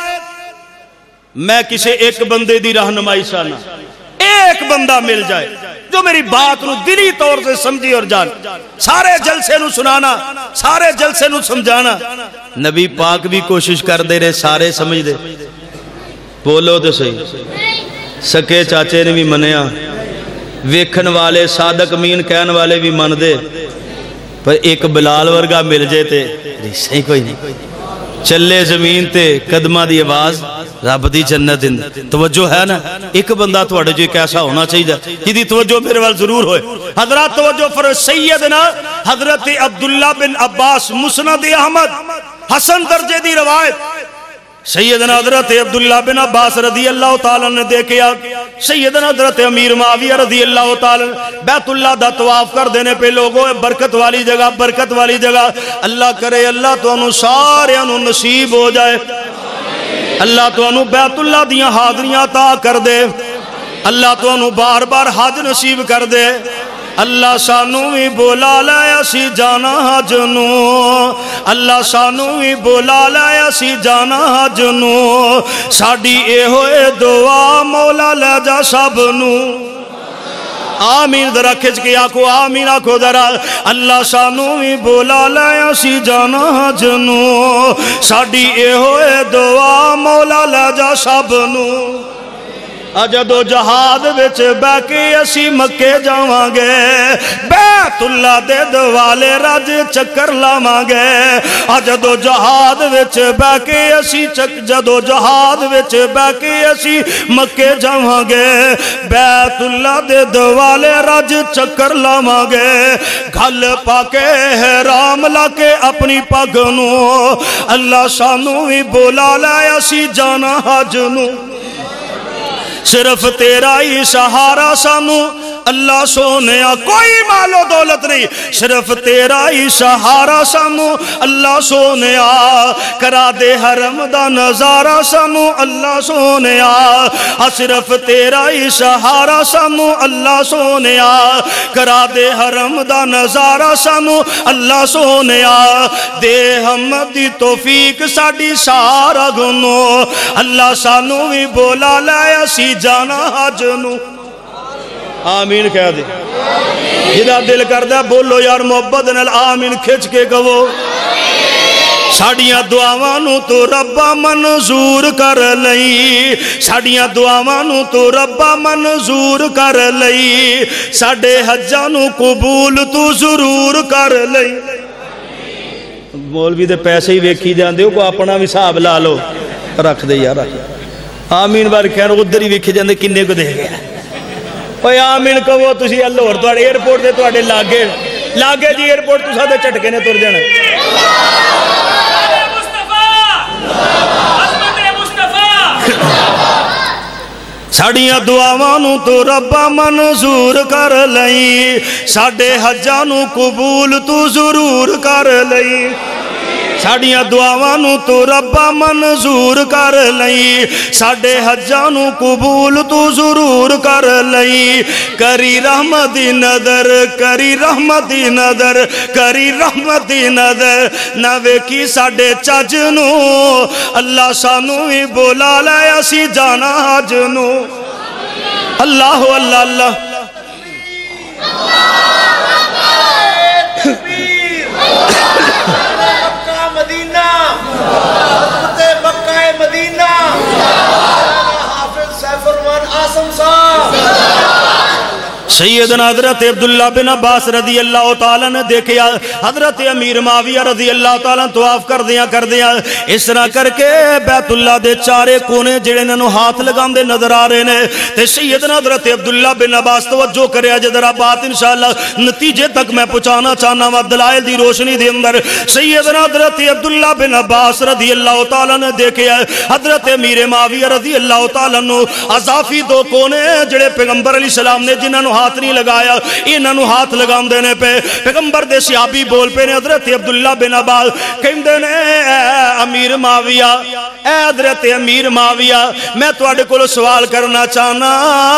میں کسے ایک بندے دی رہنمائی سانا، ایک بندہ مل جائے جو میری بات نو دلی طور سے سمجھی اور جان، سارے جلسے نو سنانا، سارے جلسے نو سمجھانا۔ نبی پاک بھی کوشش کر دے رہے سارے سمجھ دے، بولو تو صحیح۔ سکے چاچے نے بھی منیا، ویکھن والے صادق امین کہن والے بھی من دے، پر ایک بلال ورگا مل جائے تے صحیح کوئی نہیں، چلے زمین تے قدمہ دی آواز رب دی جنت دن۔ توجہ ہے نا؟ ایک بندہ تھوڑے جو ایک ایسا ہونا چاہیے جدی توجہ میرے وال ضرور ہوئے۔ حضرات توجہ فرو، سیدنا حضرت عبداللہ بن عباس مسند احمد حسن درجے دی روایت، سیدنا حضرت عبداللہ بن عباس رضی اللہ تعالیٰ نے دیکھیا سیدنا حضرت امیر معاویہ رضی اللہ تعالیٰ بیت اللہ دا طواف کر دینے پہ لوگوں برکت والی جگہ، برکت والی جگہ، اللہ کرے اللہ تو انہوں سارے انہوں نصیب ہو جائے، اللہ تو انہوں بیت اللہ دیاں حاضریاں عطا کر دے، اللہ تو انہوں بار بار حج نصیب کر دے۔ اللہ سانو بھی بولا لیا سی جانا حج نو، اللہ سانو بھی بولا لیا سی جانا حج نو، ساڑی اے ہوئے دعا مولا لے جا سب نو۔ آمین ذرا کھچ کے آکھو، آمین آکھو ذرا۔ اللہ سانو بھی بولا لیا سی جانا حج نو، ساڑی اے ہوئے دعا مولا لے جا سب نو۔ جدو جہاد وچ بہ کے اسی مکے جاواں گے، بیت اللہ دے دوالے رج چکر لاواں گے۔ جدو جہاد وچ بہ کے اسی جدو جہاد وچ بہ کے اسی مکے جاواں گے، بیت اللہ دے دوالے رج چکر لاواں گے۔ گھل پا کے حرام لا کے اپنی پگ نو، اللہ سانو بھی بولا لیا سی جانا حج نو، صرف تیرا ہی سہارا سانو اللہ سونیا، کوئی مال و دولت نہیں، صرف تیرا ہی سہارا سانو اللہ سونیا، کرا دے حرم دا نظارہ سانو اللہ سونیا، صرف تیرا ہی سہارا سانو اللہ سونیا، کرا دے حرم دا نظارہ سانو اللہ سونیا، دے ہم دی توفیق ساڑی سارا گنو، اللہ سانو بھی بولا لیا سی جانا حج نو۔ آمین کہہ دے، جدا دل کردہ بولو یار محبت نال آمین کھچ کے کہو۔ ساڑیاں دعاوانوں تو ربا منظور کر لئی، ساڑیاں دعاوانوں تو ربا منظور کر لئی، ساڑے حجانوں قبول تو ضرور کر لئی۔ مولوی دے پیسے ہی ویکھی جاندے ہو، کو اپنا بھی صاحب لا لو، رکھ دے یار رکھ۔ آمین بار خیر ادھر ہی ویکھی جاندے کنے کو دے گیا۔ اوہ آمین کہو تسی اللہ اور توڑے ایئرپورٹ دے توڑے لاگے لاگے جی ایئرپورٹ تو سادے چٹکے نے تر جانا۔ ساڑیاں دعاوانوں تو ربا منظور کر لئی، ساڑے حجانوں قبول تو ضرور کر لئی، ساڑیاں دعاوانوں تو ربا منظور کر لئی، ساڑے حجانوں قبول تو ضرور کر لئی، کری رحمتی نظر کری رحمتی نظر کری رحمتی نظر، نہ ویکھی ساڑے چاجنو، اللہ سانو ہی بولا لیا سی جانا حجنو۔ اللہ اللہ اللہ عظمت مکہ مدینہ حافظ سیف الرحمان آسم صاحب سیدنا حضرت عبداللہ بن عباس رضی اللہ تعالیٰ نے دیکھیا حضرت امیر معاویہ رضی اللہ تعالیٰ طواف کر دیا کر دیا اس طرح کر کے بیت اللہ دے چارے کونے جڑے انہوں ہاتھ لگام دے نظر آ رہے نے تے سیدنا حضرت عبداللہ بن عباس توجہ کرے آج درہ بات انشاءاللہ نتیجے تک میں پہنچانا چاہنا و دلائل دی روشنی دے اندر سیدنا حضرت عبداللہ بن عباس رضی اللہ تعالیٰ نے دیکھیا حضرت امیر معاویہ رضی اللہ تعالیٰ نے اضافی دو کونے جڑے پیغمبر علیہ السلام نے جنہوں ہاتھ نہیں لگایا انہوں ہاتھ لگام دینے پہ پیغمبر دے صحابی بول پہ نے حضرت عبداللہ بن عباس کہندے نے اے امیر معاویہ اے حضرت امیر معاویہ میں تواڈے کول سوال کرنا چاہنا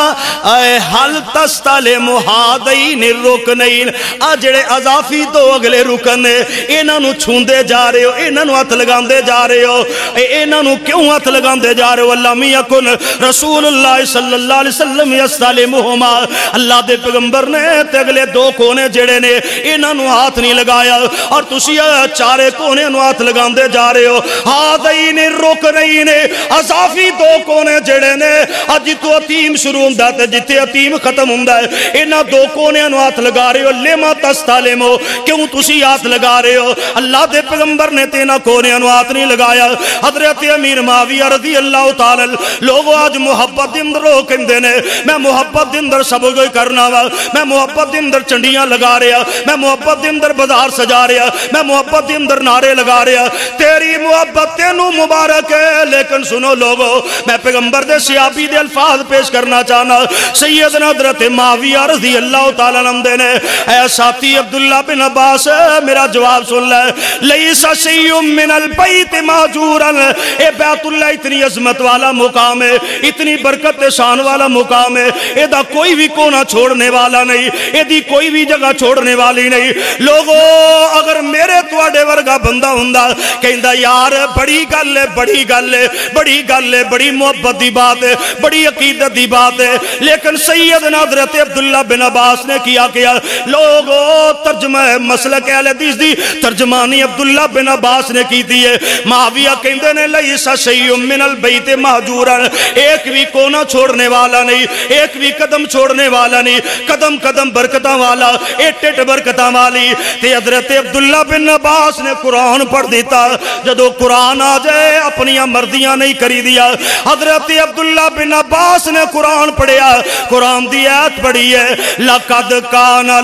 اے حل تستلم ہادین الرکنین آ جڑے اضافی دو اگلے رکن نے انہوں چھوندے جا رہے ہو انہوں ہاتھ لگام دے جا رہے ہو انہوں کیوں ہاتھ لگام دے جا رہے ہو اللہ میکن رسول اللہ صلی اللہ علیہ وسلم یستلمہما اللہ دے پیغمبر نے تے اگلے دو کونے جڑے نے انہوں ہاتھ نہیں لگایا اور تسی چارے کونے انہوں ہاتھ لگام دے جا رہے ہو ہادین الرکنین اضافی دو کونے جڑے نے اج تو اتیم شروع ہوندا تے جتے اتیم ختم ہوندا ہے انہاں دو کونے انہوں ہاتھ لگا رہے ہو لما تستلمو کیوں تسی ہاتھ لگا رہے ہو اللہ دے پیغمبر نے تے انہاں کونے انہوں ہاتھ نہیں لگایا حضرت امیر معاویہ رضی اللہ تعالی لوگوں آج محبت دے اندر ہو کہندے نے میں محبت دے اندر سب کوئی کرنا وا میں محبت دے اندر چنڈیاں لگا رہا میں محبت دے اندر بازار سجا رہا میں محبت دے اندر نعرے لگا رہا تیری محبت تینوں مبارک ہے لیکن سنو لوگو میں پیغمبر دے صحابی دے الفاظ پیش کرنا چاہنا سیدنا حضرت معاویہ رضی اللہ تعالیٰ عنہ نے اے ساتھی عبداللہ بن عباس میرا جواب سن لے لیس شیء من البیت مہجورا اے بیت اللہ اتنی عظمت والا مقام ہے اتنی برکت شان والا مقام ہے اے دا کوئی بھی کونا چھوڑنے والا نہیں اے دی کوئی بھی جگہ چھوڑنے والی نہیں لوگو اگر میرے تواڈے ورگا بندہ ہوندا کہندا یار بڑی گل ہے بڑی گل ہے بڑی گل ہے بڑی محبت دی بات ہے بڑی عقیدت دی بات ہے لیکن سیدنا حضرت عبداللہ بن عباس نے کیا کیا لوگو ترجمہ مسلک اہل حدیث دی ترجمانی عبداللہ بن عباس نے کی دی ہے معاویہ کہندے نے لیس شیء من البیت مہجورا ایک بھی کونا چھوڑنے والا نہیں ایک بھی قدم چھوڑنے والا نہیں قدم قدم برکتاں والا ایٹ ایٹ برکتاں والی تے حضرت عبداللہ بن عباس نے قرآن پڑھ دیتا جدو قرآن آ جائے اپنی مردیاں نہیں کری دیا حضرت عبداللہ بن عباس نے قرآن پڑھیا قرآن دی آیت پڑھی ہے لَقَدْ كَانَ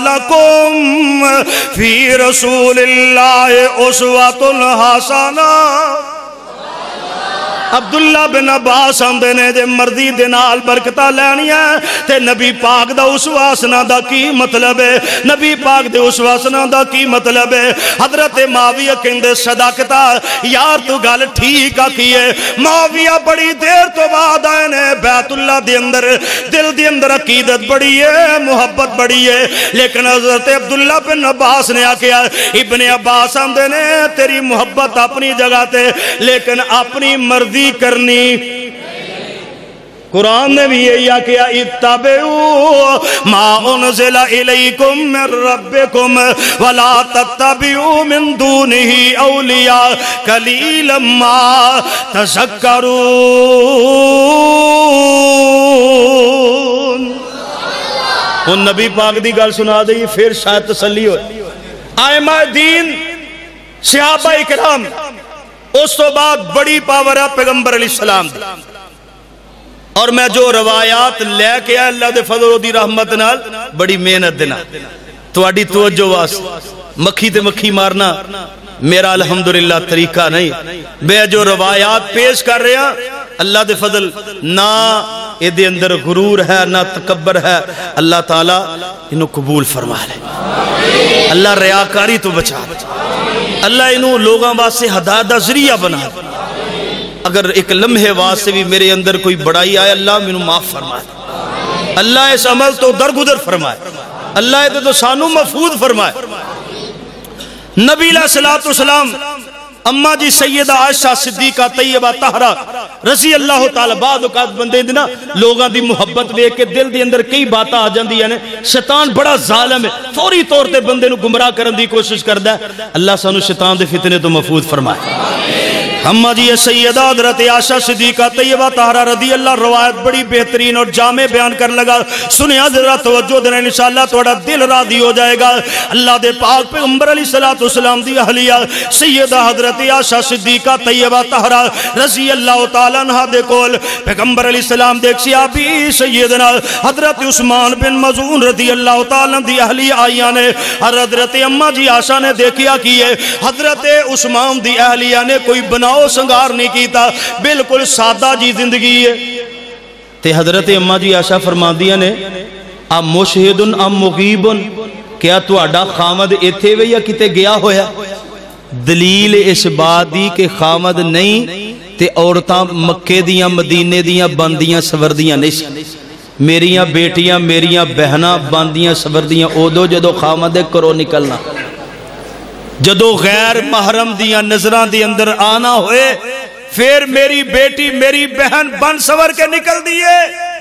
لَكُمْ فِي رَسُولِ اللَّهِ أُسْوَةٌ حَسَنَةٌ عبداللہ بن عباس آندے نے جے مردی دے نال برکتہ لینی ہے تے نبی پاک دا اس واسنا دا کی مطلب ہے نبی پاک دے اس واسنا دا کی مطلب ہے حضرت معاویہ کہندے صداقتا یار تو گل ٹھیک آکی ہے معاویہ بڑی دیر تو بعد آئے نے بیت اللہ دے اندر دل دے اندر عقیدت بڑی ہے محبت بڑی ہے لیکن حضرت عبداللہ بن عباس نے آکیا ابن عباس آندے نے تیری محبت اپنی جگہ تے لیکن اپنی مرضی کرنی قرآن نے بھی یہ کیا اتبعوا ما انزل الیکم من ربکم ولا تتبعوا من دونه اولیاء قلیلا ما تذکرون ان نبی پاک دی گل سنا دئی پھر شاید تسلی ہوئے آئمہ دین صحابہ اکرام اس تو بعد بڑی پاور ہے پیغمبر علیہ السلام دی اور میں جو روایات لے کے آئے اللہ دے فضل و دی رحمت نال بڑی محنت دینا تو اڈی توجہ واسط مکھی تے مکھی مارنا میرا الحمدللہ طریقہ نہیں میں جو روایات پیش کر رہے ہیں اللہ دے فضل نہ اے دے اندر غرور ہے نہ تکبر ہے اللہ تعالیٰ انہوں قبول فرما لے اللہ ریاکاری تو بچا اللہ انہوں لوگاں واسے ہدایت دا ذریعہ بنا اگر ایک لمحے واسے بھی میرے اندر کوئی بڑائی آئے اللہ منوں معاف فرمائے اللہ اس عمل تو درگزر فرمائے اللہ دے تو سانو محفوظ فرمائے نبی علیہ السلام اما جی سیدہ عائشہ صدیقہ طیبہ طہرہ رضی اللہ تعالی بعد اوقات بندے دینا لوگاں دی محبت لے کے دل دی اندر کئی باتاں آ جاندی ہیں شیطان بڑا ظالم ہے فوری طور تے بندے نو گمراہ کرن دی کوشش کردا ہے اللہ سانو شیطان دے فتنے تو محفوظ فرمائے اما جی سیدہ حضرت عائشہ صدیقہ طیبہ طاہرہ رضی اللہ روایت بڑی بہترین اور جامع بیان کر لگا. سنیا ذرا توجہ دینے انشاءاللہ توڑا دل راضی ہو جائے گا. اللہ دے پاک پیغمبر علیہ السلام دی اہلیہ سیدہ حضرت عائشہ صدیقہ طیبہ طاہرہ رضی اللہ تعالیٰ عنہ دے کول پیغمبر علیہ السلام دیکھ صحابی سیدنا حضرت عثمان بن مظعون رضی اللہ تعالیٰ دی اہلیہ آئیاں نے. حضرت اما جی عائشہ نے دیکھیا کیے حضرت عثمان دی اہلیہ نے کوئی بناؤ سنگار نہیں کیتا, بالکل سادہ جی زندگی ہے. تے حضرت اما جی عائشہ فرما دیا نے ام مشہدن ام مغیبن, کیا تو اڈا خامد ایتھے وے یا کتے گیا ہویا؟ دلیل اس بات دی کہ خامد نہیں تے عورتاں مکے دیاں مدینے دیاں بندیاں سوردیاں نہیں. میریاں بیٹیاں میریاں بہناں بندیاں سوردیاں اودو جدو خامد کرو نکلنا, جدو غیر محرم دیاں نظران دی اندر آنا ہوئے پھر میری بیٹی میری بہن بن سور کے نکل دیئے.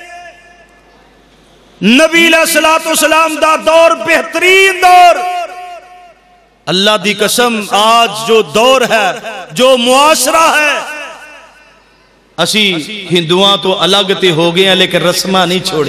نبی علیہ السلام دا دور بہترین دور. اللہ دی قسم آج جو دور ہے جو معاشرہ ہے, اسی ہندوان تو الگ تے ہو گئے ہیں لیکن رسمہ نہیں چھوڑی.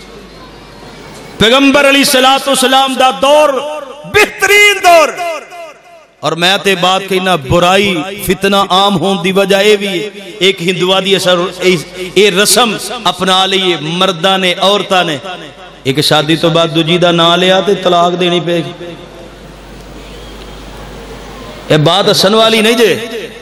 پیغمبر علیہ السلام دا دور بہترین دور. اور میں تے بات کہنا برائی فتنہ عام ہون دی وجہ اے بھی ایک ہندوہ دی اثر اے رسم اپنا لئیے مردہ نے عورتہ نے ایک شادی تو بعد دو جیدہ نہ لیا تے طلاق دینی پہ گی. اے بات اسن والی نہیں جے,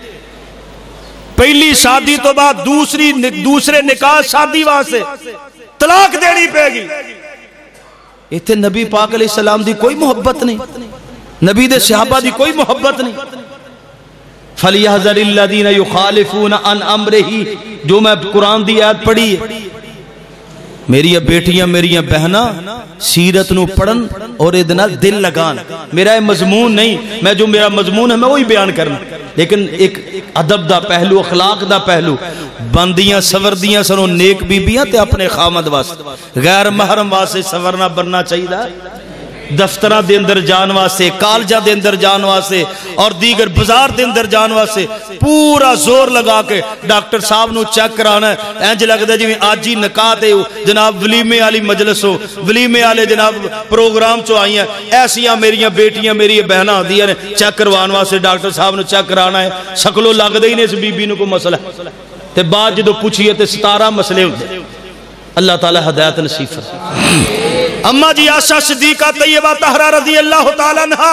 پہلی شادی تو بعد دوسری دوسرے نکاح شادی واسے طلاق دینی پہ گی. ایتھے نبی پاک علیہ السلام دی کوئی محبت نہیں, نبی دے صحابہ دی کوئی محبت نہیں. فَلْيَحْذَرِ الَّذِينَ يُخَالِفُونَ عَنْ أَمْرِهِ, جو میں قرآن دی آیت پڑھی ہے, میری بیٹیاں میریاں بہناں سیرت نو پڑھن اور ادنا دل لگان. میرا یہ مضمون نہیں, میں جو میرا مضمون ہے میں وہی بیان کرنا, لیکن ایک ادب دا پہلو اخلاق دا پہلو. بندیاں سوردیاں سنو نیک بی بیاں تے اپنے خامد واسطے, غیر محرم واسطے سورنا برنا چاہیے. دفترہ دے اندر جان واسے, کالجہ دے اندر جان واسے اور دیگر بزار دے اندر جان واسے پورا زور لگا کے ڈاکٹر صاحب نو چیک کرانا ہے. اینج لگ دے جی آج ہی نکاح تے جناب ولیمے والی مجلس ہو, ولیمے والے جناب پروگرام چو آئی ہیں, ایسیاں میریاں بیٹیاں میری بہناں آدھی ہیں چیک کروان واسے ڈاکٹر صاحب نو چیک کرانا ہے. سکلو لگ دے ہی نہیں اس بی بی نو کو مسئلہ تے بعد جدو پوچھئے تے ستارہ مسئلے ہوتے. اللہ تعالی ہدایت نصیب فرمائے. اما جی عائشہ صدیقہ طیبہ طاہرہ رضی اللہ تعالیٰ عنہ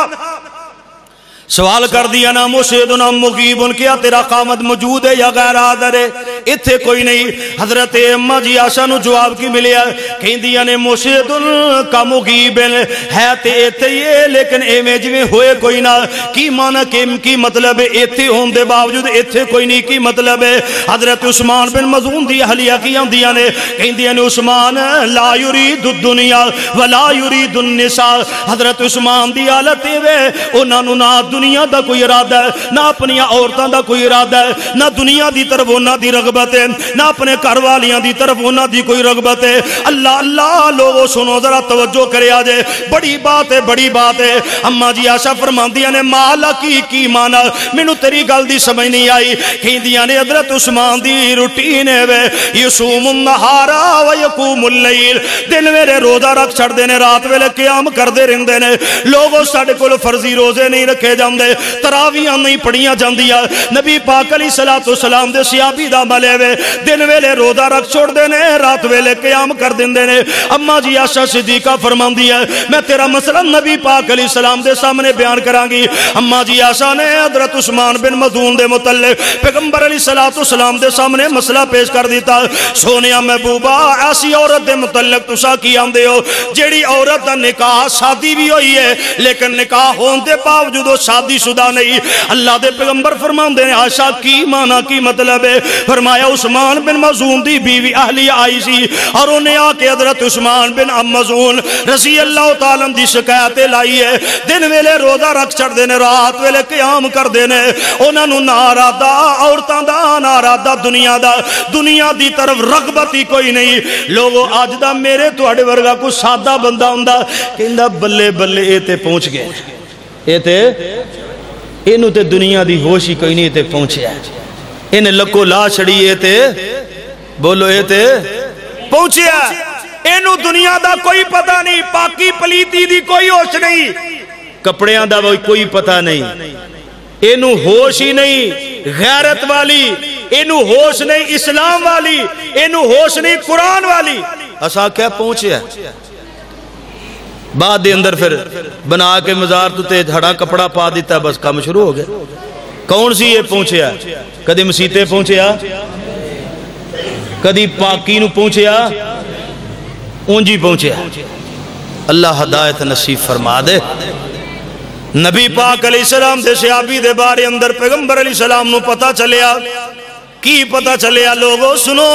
سوال کر دیا نا مشہدن ام مغیبن, کیا تیرا قامت موجود ہے یا غیر حاضر ہے؟ اتھے کوئی نہیں. حضرت اما جی عائشہ نو جواب کی ملیا کہیں دیا نے مشہدن کا مغیبن ہے تے اتھے یہ لیکن اے میں جویں ہوئے کوئی نہ. کی معنی کیم کی مطلب ہے اتھے ہون دے باوجود اتھے کوئی نہیں کی مطلب ہے؟ حضرت عثمان بن مظعون دی اہلیہ کی دیا نے کہیں دیا نے عثمان لا یرید الدنیا ولا یرید النساء. حضرت عثمان دی حالت ہے انہاں نو نہ دنیا دا کوئی ارادہ ہے نہ اپنی عورتاں دا کوئی ارادہ ہے, نہ دنیا دی طرف انہاں دی رغبت ہے نہ اپنے گھر والیاں دی طرف انہاں دی کوئی رغبت ہے. اللہ اللہ لوگو سنو ذرا توجہ کرے آجے, بڑی بات ہے بڑی بات ہے. اما جی عائشہ فرماندیاں نے مالا کی کی مانا مینوں تیری گل دی سمجھ نہیں آئی. کہندیاں نے حضرت عثمان دی روٹین ہے وے یصوم النہار و یقوم اللیل, دن میرے روزہ رکھ چھڑ دے نے رات ویلے قیام کردے رہندے نے. لوگوں ساڈے کول فرضی روزے نہیں رکھے جاندے, تراویاں نہیں پڑھیاں جاندیاں. نبی پاک علیہ السلام دے صحابی دا ملے وے دن ویلے روزہ رکھ چھوڑ دے نے رات ویلے قیام کر دیندے نے. اما جی عائشہ صدیقہ فرماندی ہے میں تیرا مسئلہ نبی پاک علیہ السلام دے سامنے بیان کران گی. اما جی عائشہ نے حضرت عثمان بن مظعون دے متعلق پیغمبر علیہ السلام دے سامنے مسئلہ پیش کر دیتا. سونیا محبوبہ ایسی عورت دے متعلق تسا کی آندے ہو جیڑی عورت دا نکاح شادی بھی ہوئی ہے لیکن نکاح ہون دے باوجود شادی شدہ نہیں. اللہ دے پیغمبر فرماندے نے عائشہ کی معنی کی مطلب ہے؟ فرمایا عثمان بن مظعون دی بیوی اہلیہ آئی سی اور انہیں آ کے حضرت عثمان بن مظعون رضی اللہ تعالیٰ دی شکایت لائی ہے. دن ویلے روزہ رکھ چھڑ دینے رات ویلے قیام کر دینے. انہاں نو نارادہ عورتاں دا نارادہ دنیا دا دنیا دی طرف رغبت ہی کوئی نہیں. لوگوں آج دا میرے تواڈے ورگا کوئی سادہ بندہ ہوندا کہندا بلے بلے اے تے پہنچ گئے, اے تے اینو تے دنیا دی ہوش ہی کوئی نہیں تے پہنچیا. انہیں لکو لا چھڑیے تے بولو اے تے پہنچیا اینو دنیا دا کوئی پتہ نہیں، پاکی پلیتی دی کوئی ہوش نہیں، کپڑیاں دا کوئی پتہ نہیں، اینو ہوش ہی نہیں غیرت والی، اینو ہوش نہیں اسلام والی، اینو ہوش نہیں قرآن والی. اسا کیا پہنچیا بعد دے اندر پھر بنا کے مزار تو تے ہڑا کپڑا پا دیتا، بس کام شروع ہو گیا. کون سی یہ پہنچیا؟ کدی مسیطے پہنچیا، کدی پاکی نو پہنچیا، اونجی پہنچیا. اللہ ہدایت نصیب فرما دے. نبی پاک علیہ السلام دے صحابی دے بارے اندر پیغمبر علیہ السلام نو پتا چلیا. کی پتا چلیا؟ لوگو سنو،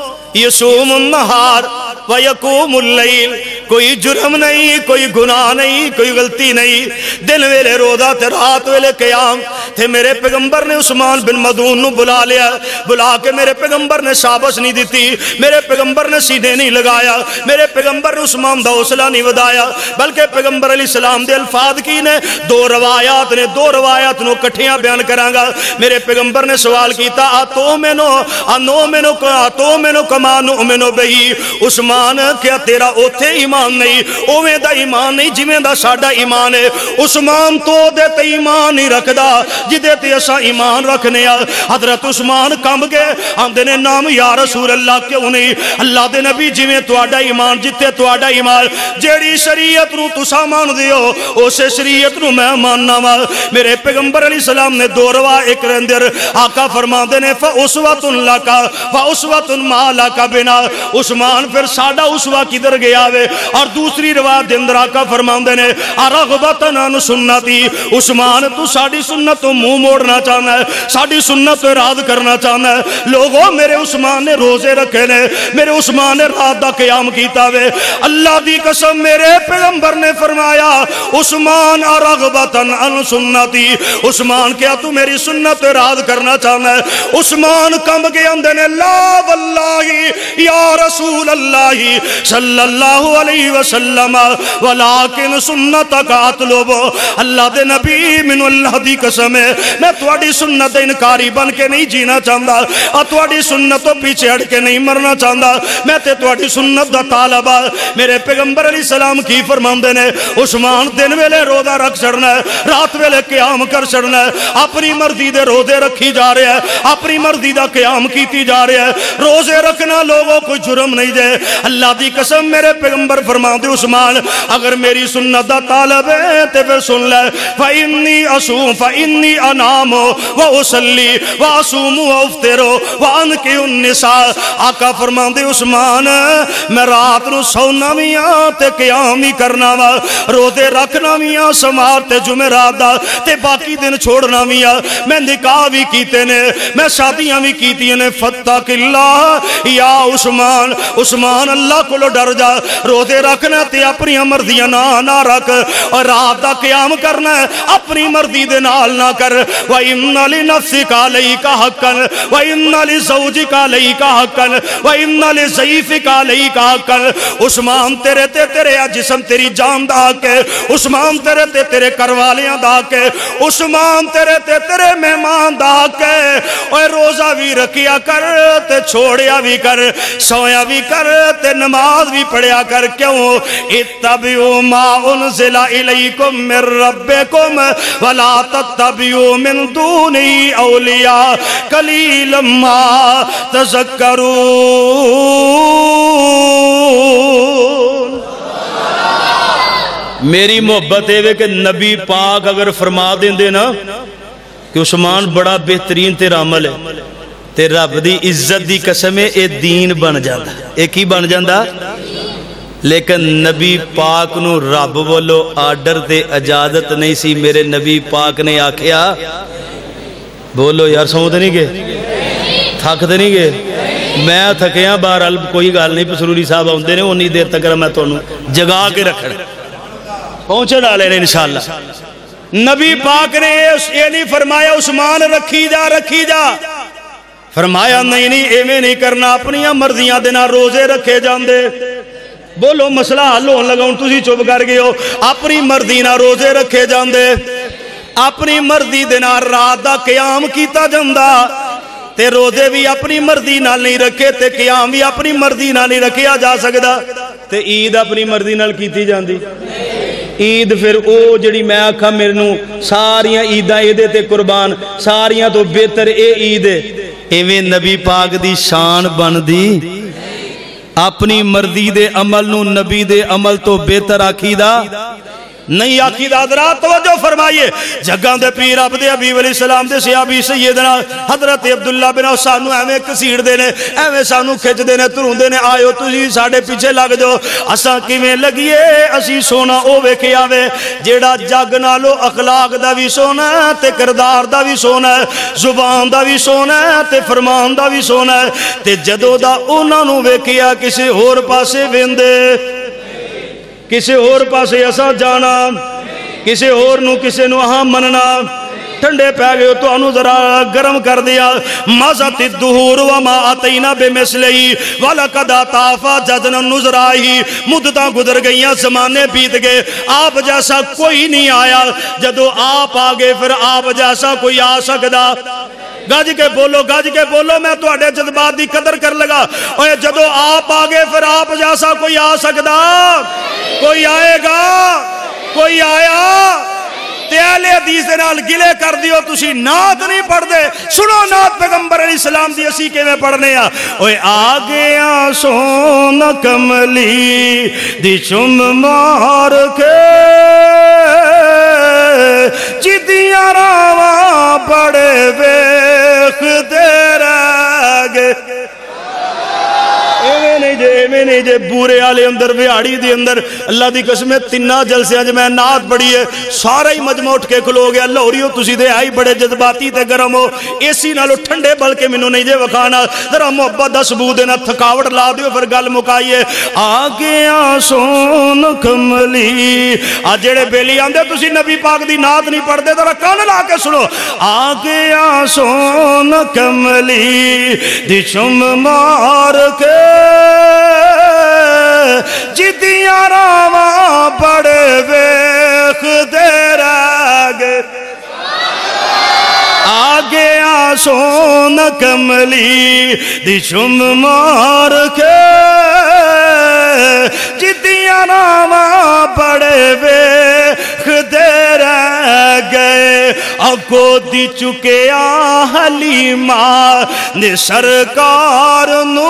یصوم النہار ویقوم اللیل، کوئی جرم نہیں، کوئی گناہ نہیں، کوئی غلطی نہیں. دن ویلے روزہ تے رات ویلے قیام. تھے میرے پیغمبر نے عثمان بن مدعون نو بلا لیا، بلا کے میرے پیغمبر نے شابش نہیں دیتی، میرے پیغمبر نے سینے نہیں لگایا، میرے پیغمبر نے عثمان دا حوصلہ نہیں ودایا، بلکہ پیغمبر علیہ السلام دے الفاظ کی نے دو روایات نے دو روایات نو کٹھیاں بیان کرانگا. میرے پیغمبر نے سوال کیتا آتو منو انو منو آتو منو کما نؤمنو بہی. عثمان کیا تیرا اوتھے ایمان نہیں، اوے دا ایمان نہیں جویں دا ساڈا ایمان ہے. عثمان تو دے تے ایمان نہیں رکھدا جدے تے اسا ایمان رکھنے آ. حضرت عثمان کمب گئے، آندے نے نام یا رسول اللہ کیوں نہیں؟ اللہ دے نبی جویں تواڈا ایمان جتے تواڈا ایمان، جیڑی شریعت نو تسا مان دیو اسے شریعت نو میں ماننا وا. میرے پیغمبر علیہ السلام نے دو روا ایک اندر آقا فرماندے نے فاسوۃ لک فاسوۃ ما لک بنا. عثمان پھر ساڈا اسوا کدھر گیا وے؟ اور دوسری روایت دے اندر آقا فرماندے نے ارغبتن عن سنتی. عثمان تو ساڈی سنت تو منہ موڑنا چاہنا ہے، ساڈی سنت تو اراد کرنا چاہنا ہے. لوگوں میرے عثمان نے روزے رکھے نے، میرے عثمان نے رات دا قیام کیتا وے. اللہ دی قسم میرے پیغمبر نے فرمایا عثمان ارغبتن عن سنتی. عثمان کیا تو میری سنت تو اراد کرنا چاہنا ہے؟ عثمان کم گئے اندے نے لا واللہ یا رسول اللہ صلی اللہ علیہ وسلم ولیکن سنتک اطلب. اللہ دے نبی من اللہ دی قسم ہے میں تواڈی سنت انکاری بن کے نہیں جینا چاہتا، اور تواڈی سنت تو پیچھے ہٹ کے نہیں مرنا چاہتا، میں تے تواڈی سنت دا طالب ہاں. میرے پیغمبر علیہ السلام کی فرماندے نے عثمان دن ویلے روزہ رکھ چھڑنا ہے، رات ویلے قیام کر چھڑنا ہے. اپنی مرضی دے روزے رکھی جا رہے ہیں، اپنی مرضی دا قیام کیتی جا رہے ہیں. روزے رکھنا لوگوں کوئی جرم نہیں دے. اللہ دی قسم میرے پیغمبر فرماندے عثمان اگر میری سنت دا طالب ہے تے پھر سن لے فإنی اصوم فإنی انام وأصلی وأصوم وأفطر وأنکح النساء. آقا فرماندے عثمان میں رات نو سونا بھی ہاں تے قیام بھی کرنا وا، روزے رکھنا بھی ہاں سمار تے جمعرات دا تے باقی دن چھوڑنا بھی ہاں. میں نکاح بھی کیتے نے، میں شادیاں بھی کیتی نے. فتق اللہ یا عثمان. عثمان اللہ کو ڈر جا، روزے رکھنا تے اپنی مرضیاں نہ نہ رکھ، اور رات دا قیام کرنا ہے اپنی مرضی دے نال نہ کر. وَإِنَّ لِنَفْسِكَ عَلَيْكَ حَقًّا وَإِنَّ لِزَوْجِكَ عَلَيْكَ حَقًّا وَإِنَّ لِضَيْفِكَ عَلَيْكَ حَقًّا. عثمان تیرے تے تیرے جسم تیری جان دا حق ہے. عثمان تیرے تے تیرے کروالیاں دا حق ہے. عثمان تیرے تے تیرے مہمان دا حق ہے. اور روزہ بھی رکھیا کر تے چھوڑیا بھی کر، سویا بھی کر تے نماز بھی پڑھیا کر. کیوں؟ اتبعوا ما انزل الیکم من ربکم ولا تتبعوا من دونه اولیاء قلیلا ما تذکرون. میری محبت ہے کہ نبی پاک اگر فرما دیں دے نا کہ عثمان بڑا بہترین تیرا عمل ہے تے رب دی عزت دی قسم ہے اے دین بن جاندہ. ایک ہی بن جاندہ، لیکن نبی پاک نو رب بولو آرڈر تے اجازت نہیں سی. میرے نبی پاک نے آکھیا بولو یار سمجھ نہیں گئے، تھک دے نہیں گئے. میں تھکیاں بہرحال کوئی گال نہیں، پسروری صاحب ہوندے نے انی دیر تک میں تانوں جگا کے رکھنا پہنچے ڈالے نے انشاءاللہ. نبی پاک نے یہ نہیں فرمایا عثمان رکھی جا رکھی جا، فرمایا نہیں نہیں ایویں نہیں کرنا، اپنی مرضیاں دینا روزے رکھے جاندے. بولو مسئلہ حل ہون لگا ہوں تسی چپ کر گئے ہو. اپنی مرضی نہ روزے رکھے جاندے، اپنی مرضی دینا رات دا قیام کیتا جاندہ. تے روزے بھی اپنی مرضی نال نہیں رکھے تے قیام بھی اپنی مرضی نال نہیں رکھیا جا سکدا تے عید اپنی مرضی نال کیتی جاندی عید پھر او جڑی میں آکھا میرے نو ساریاں عیداں ایدے تے قربان ساریاں تو بہتر اے عید ہے ایویں نبی پاک دی شان بن دی اپنی مرضی دے عمل نو نبی دے عمل تو بہتر آکھی دا نہیں آخی دا حضرات توجہ فرمائیے جگہ دے پیر عبد حبیب علیہ السلام دے صحابی سیدنا حضرت عبداللہ بن سانو ایویں کسیڑ دینے ایویں سانو کھچ دینے ترون دینے آئے ہو تجھے ساڑھے پیچھے لگ جو اساں کیویں لگیے اسی سونا او ویکھے آوے جیڑا جگ نالو اخلاق دا بھی سونا ہے تے کردار دا بھی سونا ہے زبان دا بھی سونا ہے تے فرمان دا بھی سونا ہے تے جدو دا انہاں نو ویکھیا کسی اور پاسے ویندے کسی اور پاسے ایسا جانا کسی اور نو کسی نو ہاں مننا ٹھنڈے پہ گئے تو انو ذرا گرم کر دیا مازت الدہور وما آتینا بمثلی وَلَقَدْ آتَافَا جَدْنَا نُزْرَاہی مدتاں گزر گئیاں زمانے بیت گئے آپ جیسا کوئی نہیں آیا جدو آپ آگے پھر آپ جیسا کوئی آ سکدا گاج کے بولو گاج کے بولو میں تو اڈے جذبات دی قدر کر لگا اور جدو آپ آگے پھر آپ جیسا کوئی آ سکدا کوئی آئے گا کوئی آیا تے اہل حدیث دے نال گلے کر دیو تسی نعت نہیں پڑھ دے سنو نعت پیغمبر علیہ السلام دی اسی کے میں پڑھنے آ اوے آگے آسون کملی دی چم مار کے جدیاں راواں بڑے ویخ دے رہ گے ایویں نہیں جے ایویں نہیں جے بورے آلے اندر ویاڑی دی اندر اللہ دی قسمیں تنہ جلسے آج میں نعت پڑھی ہے سارا ہی مجمع اٹھ کے کھلو گیا اللہ ہوریو تسی دے آئی بڑے جذباتی تے گرم ہو ایسی نالو ٹھنڈے بلکہ منو نہیں جے وکھانا ذرا محبت دا ثبوت دینا تھکاوٹ لا دیو پھر گل مکائیے آگے آسون کملی آج جڑے بیلی آندے تسی نبی پاک دی نعت نہیں پڑھ دے ذرا کان لا کے سنو آگے آسون کملی دی چم مار کے جدیاں راواں بڑے ویخ دے رہ گے آگے آسون کملی دی چم مار کے جدیاں راواں بڑے ویخ دے رہ گئے اگو دی چکے آ حلیمہ نے سرکار نو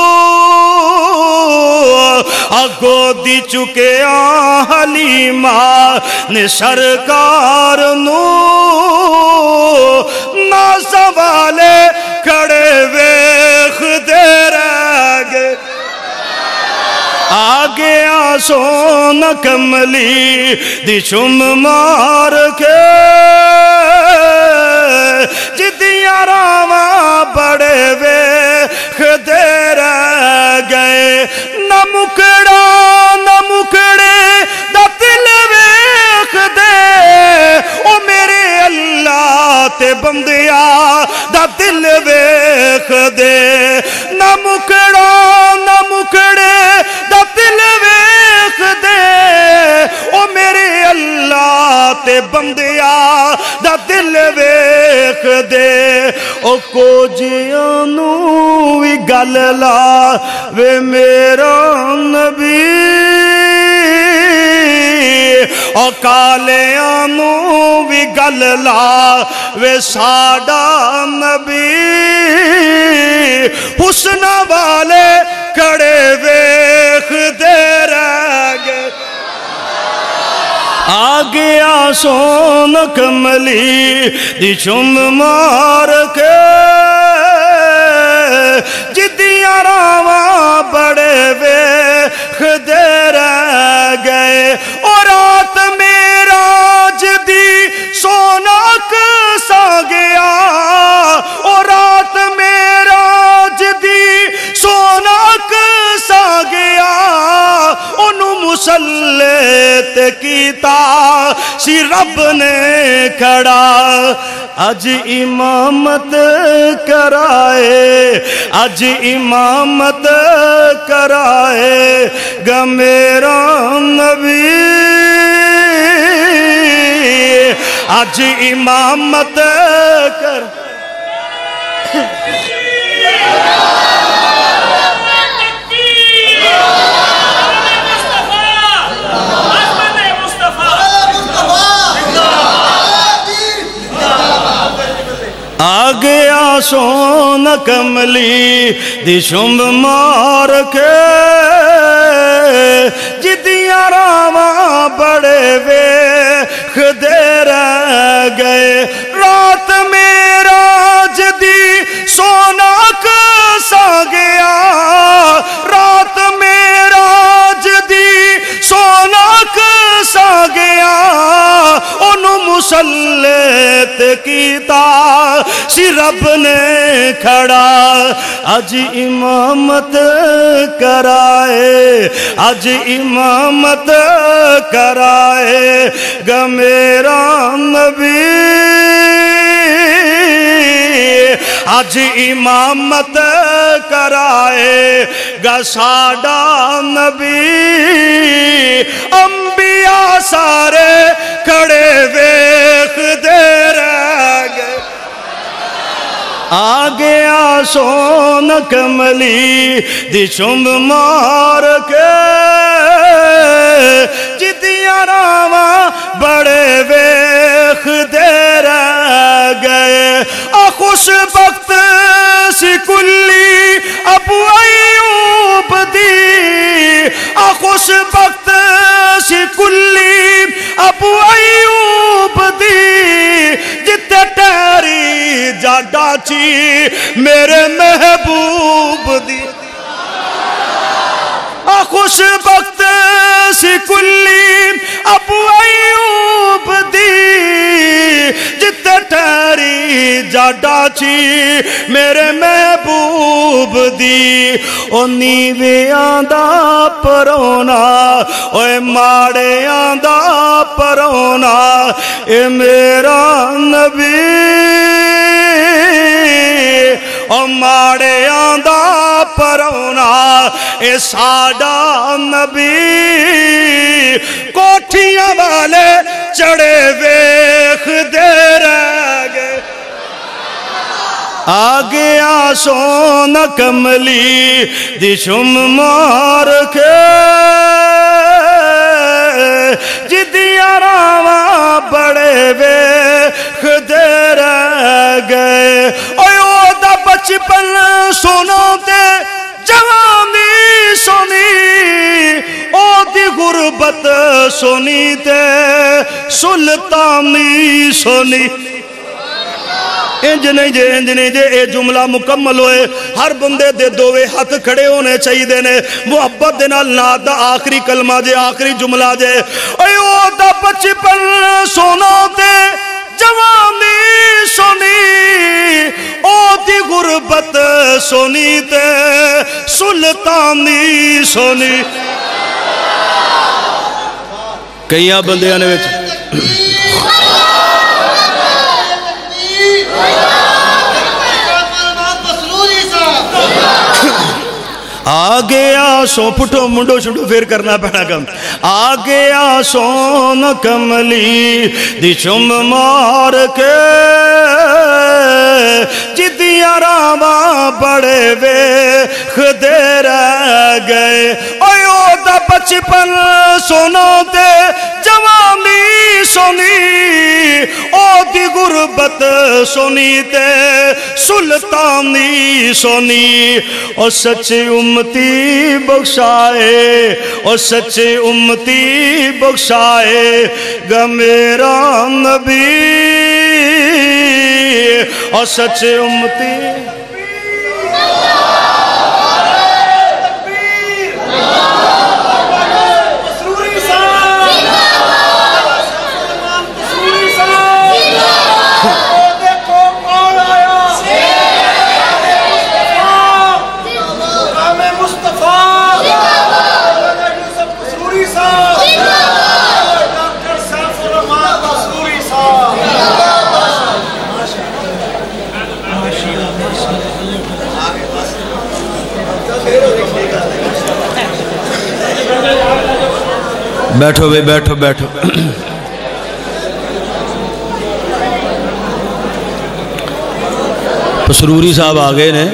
اگو دی چکے آ حلیمہ نے سرکار نو نا سوالے کھڑے ویخ دے رہ گئے آگے آسون کملی دی چم مار کے جدیاں راواں بڑے ویخ دے رہ گئے نہ مکڑا نہ مکڑے دا دل ویخ دے او میرے اللہ تے بندیا دا دل ویخ دے نہ مکڑا نہ مکڑے دا دل ویخ دے او میرے اللہ تے بندیا دا دل ویخ دے او کو جیانو وی گل لا وے میرا نبی او کالیانو وی گل لا وے ساڈا نبی حسن والے کڑے ویخ دے رہ گئے آگے آسون کملی دی چم مار کے جدیاں راواں بڑے ویخ دے رہ گئے اور رات معراج دی سوناک سا گیا اور رات معراج دی سوناک سا گیا انہوں مسلح تے کیتا سی رب نے کھڑا اج امامت کرائے اج امامت کرائے گا میرا نبی اج امامت کر آ گیا سون کملی دی شمب مار کے جدیاں راواں بڑے ویکھ دے رہ گئے رات معراج دی سوناک سا گیا رات معراج دی سوناک سا گیا انہوں مسلط کیتا سی رب نے کھڑا اج امامت کرائے اج امامت کرائے گا میرا نبی اج امامت کرائے گا ساڈا نبی انبیاء سارے کھڑے ویکھ دے رہ گئے آ گیا سون کملی دی شمب مار کے جدیاں راواں بڑے ویکھ دے رہ گئے آ خوش بخت سی کلی ابو ایوب دی آ خوش بخت سی کلی ابو ایوب دی جتے ٹہری جاڈا چی میرے محبوب دی آ خوش بخت سی کلی ابو ایوب دی جتے ٹھہری جاڈا چی میرے محبوب دی او نیویاں دا پرونا اوے ماڑیاں دا پرونا اے میرا نبی او ماڑیاں دا پرونا اے ساڈا نبی کوٹھیاں والے چڑے ویکھ دے رہ گئے آ گیا سون کملی دی شم مار کے جدیاں راواں بڑے ویکھ دے رہ گئے اوے او دا بچپن سنو تے جوانی سنی او دی غربت سنی تے سلطانی سنی انج نہیں جے انج نہیں جے اے جملہ مکمل ہوئے ہر بندے دے دوے ہاتھ کھڑے ہونے چاہیے دینے محبت دینا نات دا آخری کلمہ جے آخری جملہ جے اے او دا بچپن سونا تے جوانی سنی او دی غربت سنی تے سلطانی سنی کئیاں بندے آنے ویچ آگیا سو پٹھو منڈو شنڈو پھر کرنا پہنا کم آگیا سون کملی دی شم مار کے جدیاں راواں بڑے ویکھ دے رہ گئے اوے او دا بچپن سنو تے جوانی سنی او دی غربت سنی تے سلطانی سنی او سچے امتی بخشائے او سچے امتی بخشائے گا میرا نبی او سچے امتی بیٹھو بے بیٹھو بیٹھو پسروری صاحب آگے نے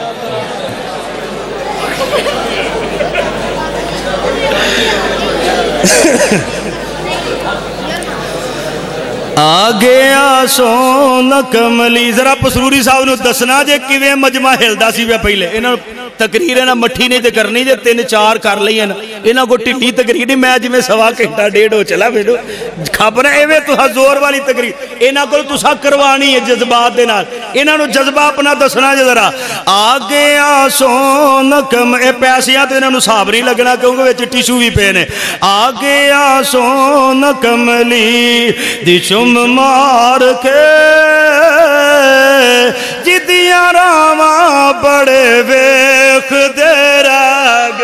آگیا سون کملی ذرا پسروری صاحب نو دسنا جے کیویں مجمع ہلدا سی پہلے انہاں تقریر انہاں مٹھی نہیں تے کرنی جے تین چار کر لئی انہاں کو ٹھلی تقریر نہیں میں جویں سوا گھنٹہ ڈیڑھ ہو چلا میرے خبر ہے ایویں تساں زور والی تقریر انہاں کول تساں کروانی ہے جذبات دے نال انہاں نو جذبہ اپنا دسنا جے ذرا آگیا سون کم اے پیسیاں تے انہاں نو حساب نہیں لگنا کیونکہ وچ ٹیشو بھی پے نے آگیا سون کملی دی چم مار کے جدیاں راواں بڑے ویکھ دے راگ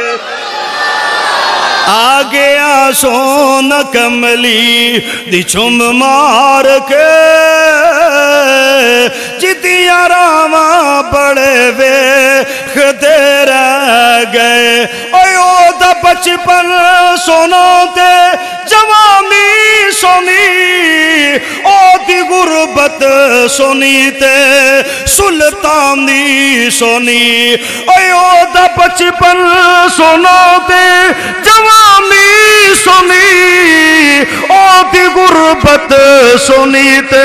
آگیا سون کملی دی چم مار کے جدیاں راواں بڑے ویکھ دے رہ گئے اوے او دا بچپن سونا تے جوانی سونی او دی غربت سونی تے سلطانی سونی اوے او دا بچپن سونا تے جوانی سونی او دی غربت سونی تے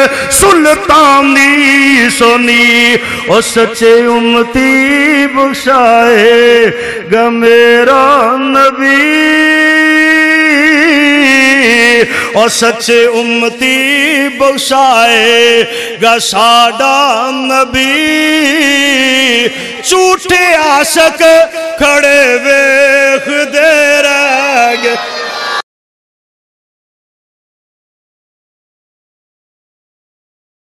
سلطانی سونی او سچے امتی بخشائے گا میرا نبی اور سچے امتی بخشائے گا ساڈا نبی جھوٹے عاشق کھڑے ویکھ دے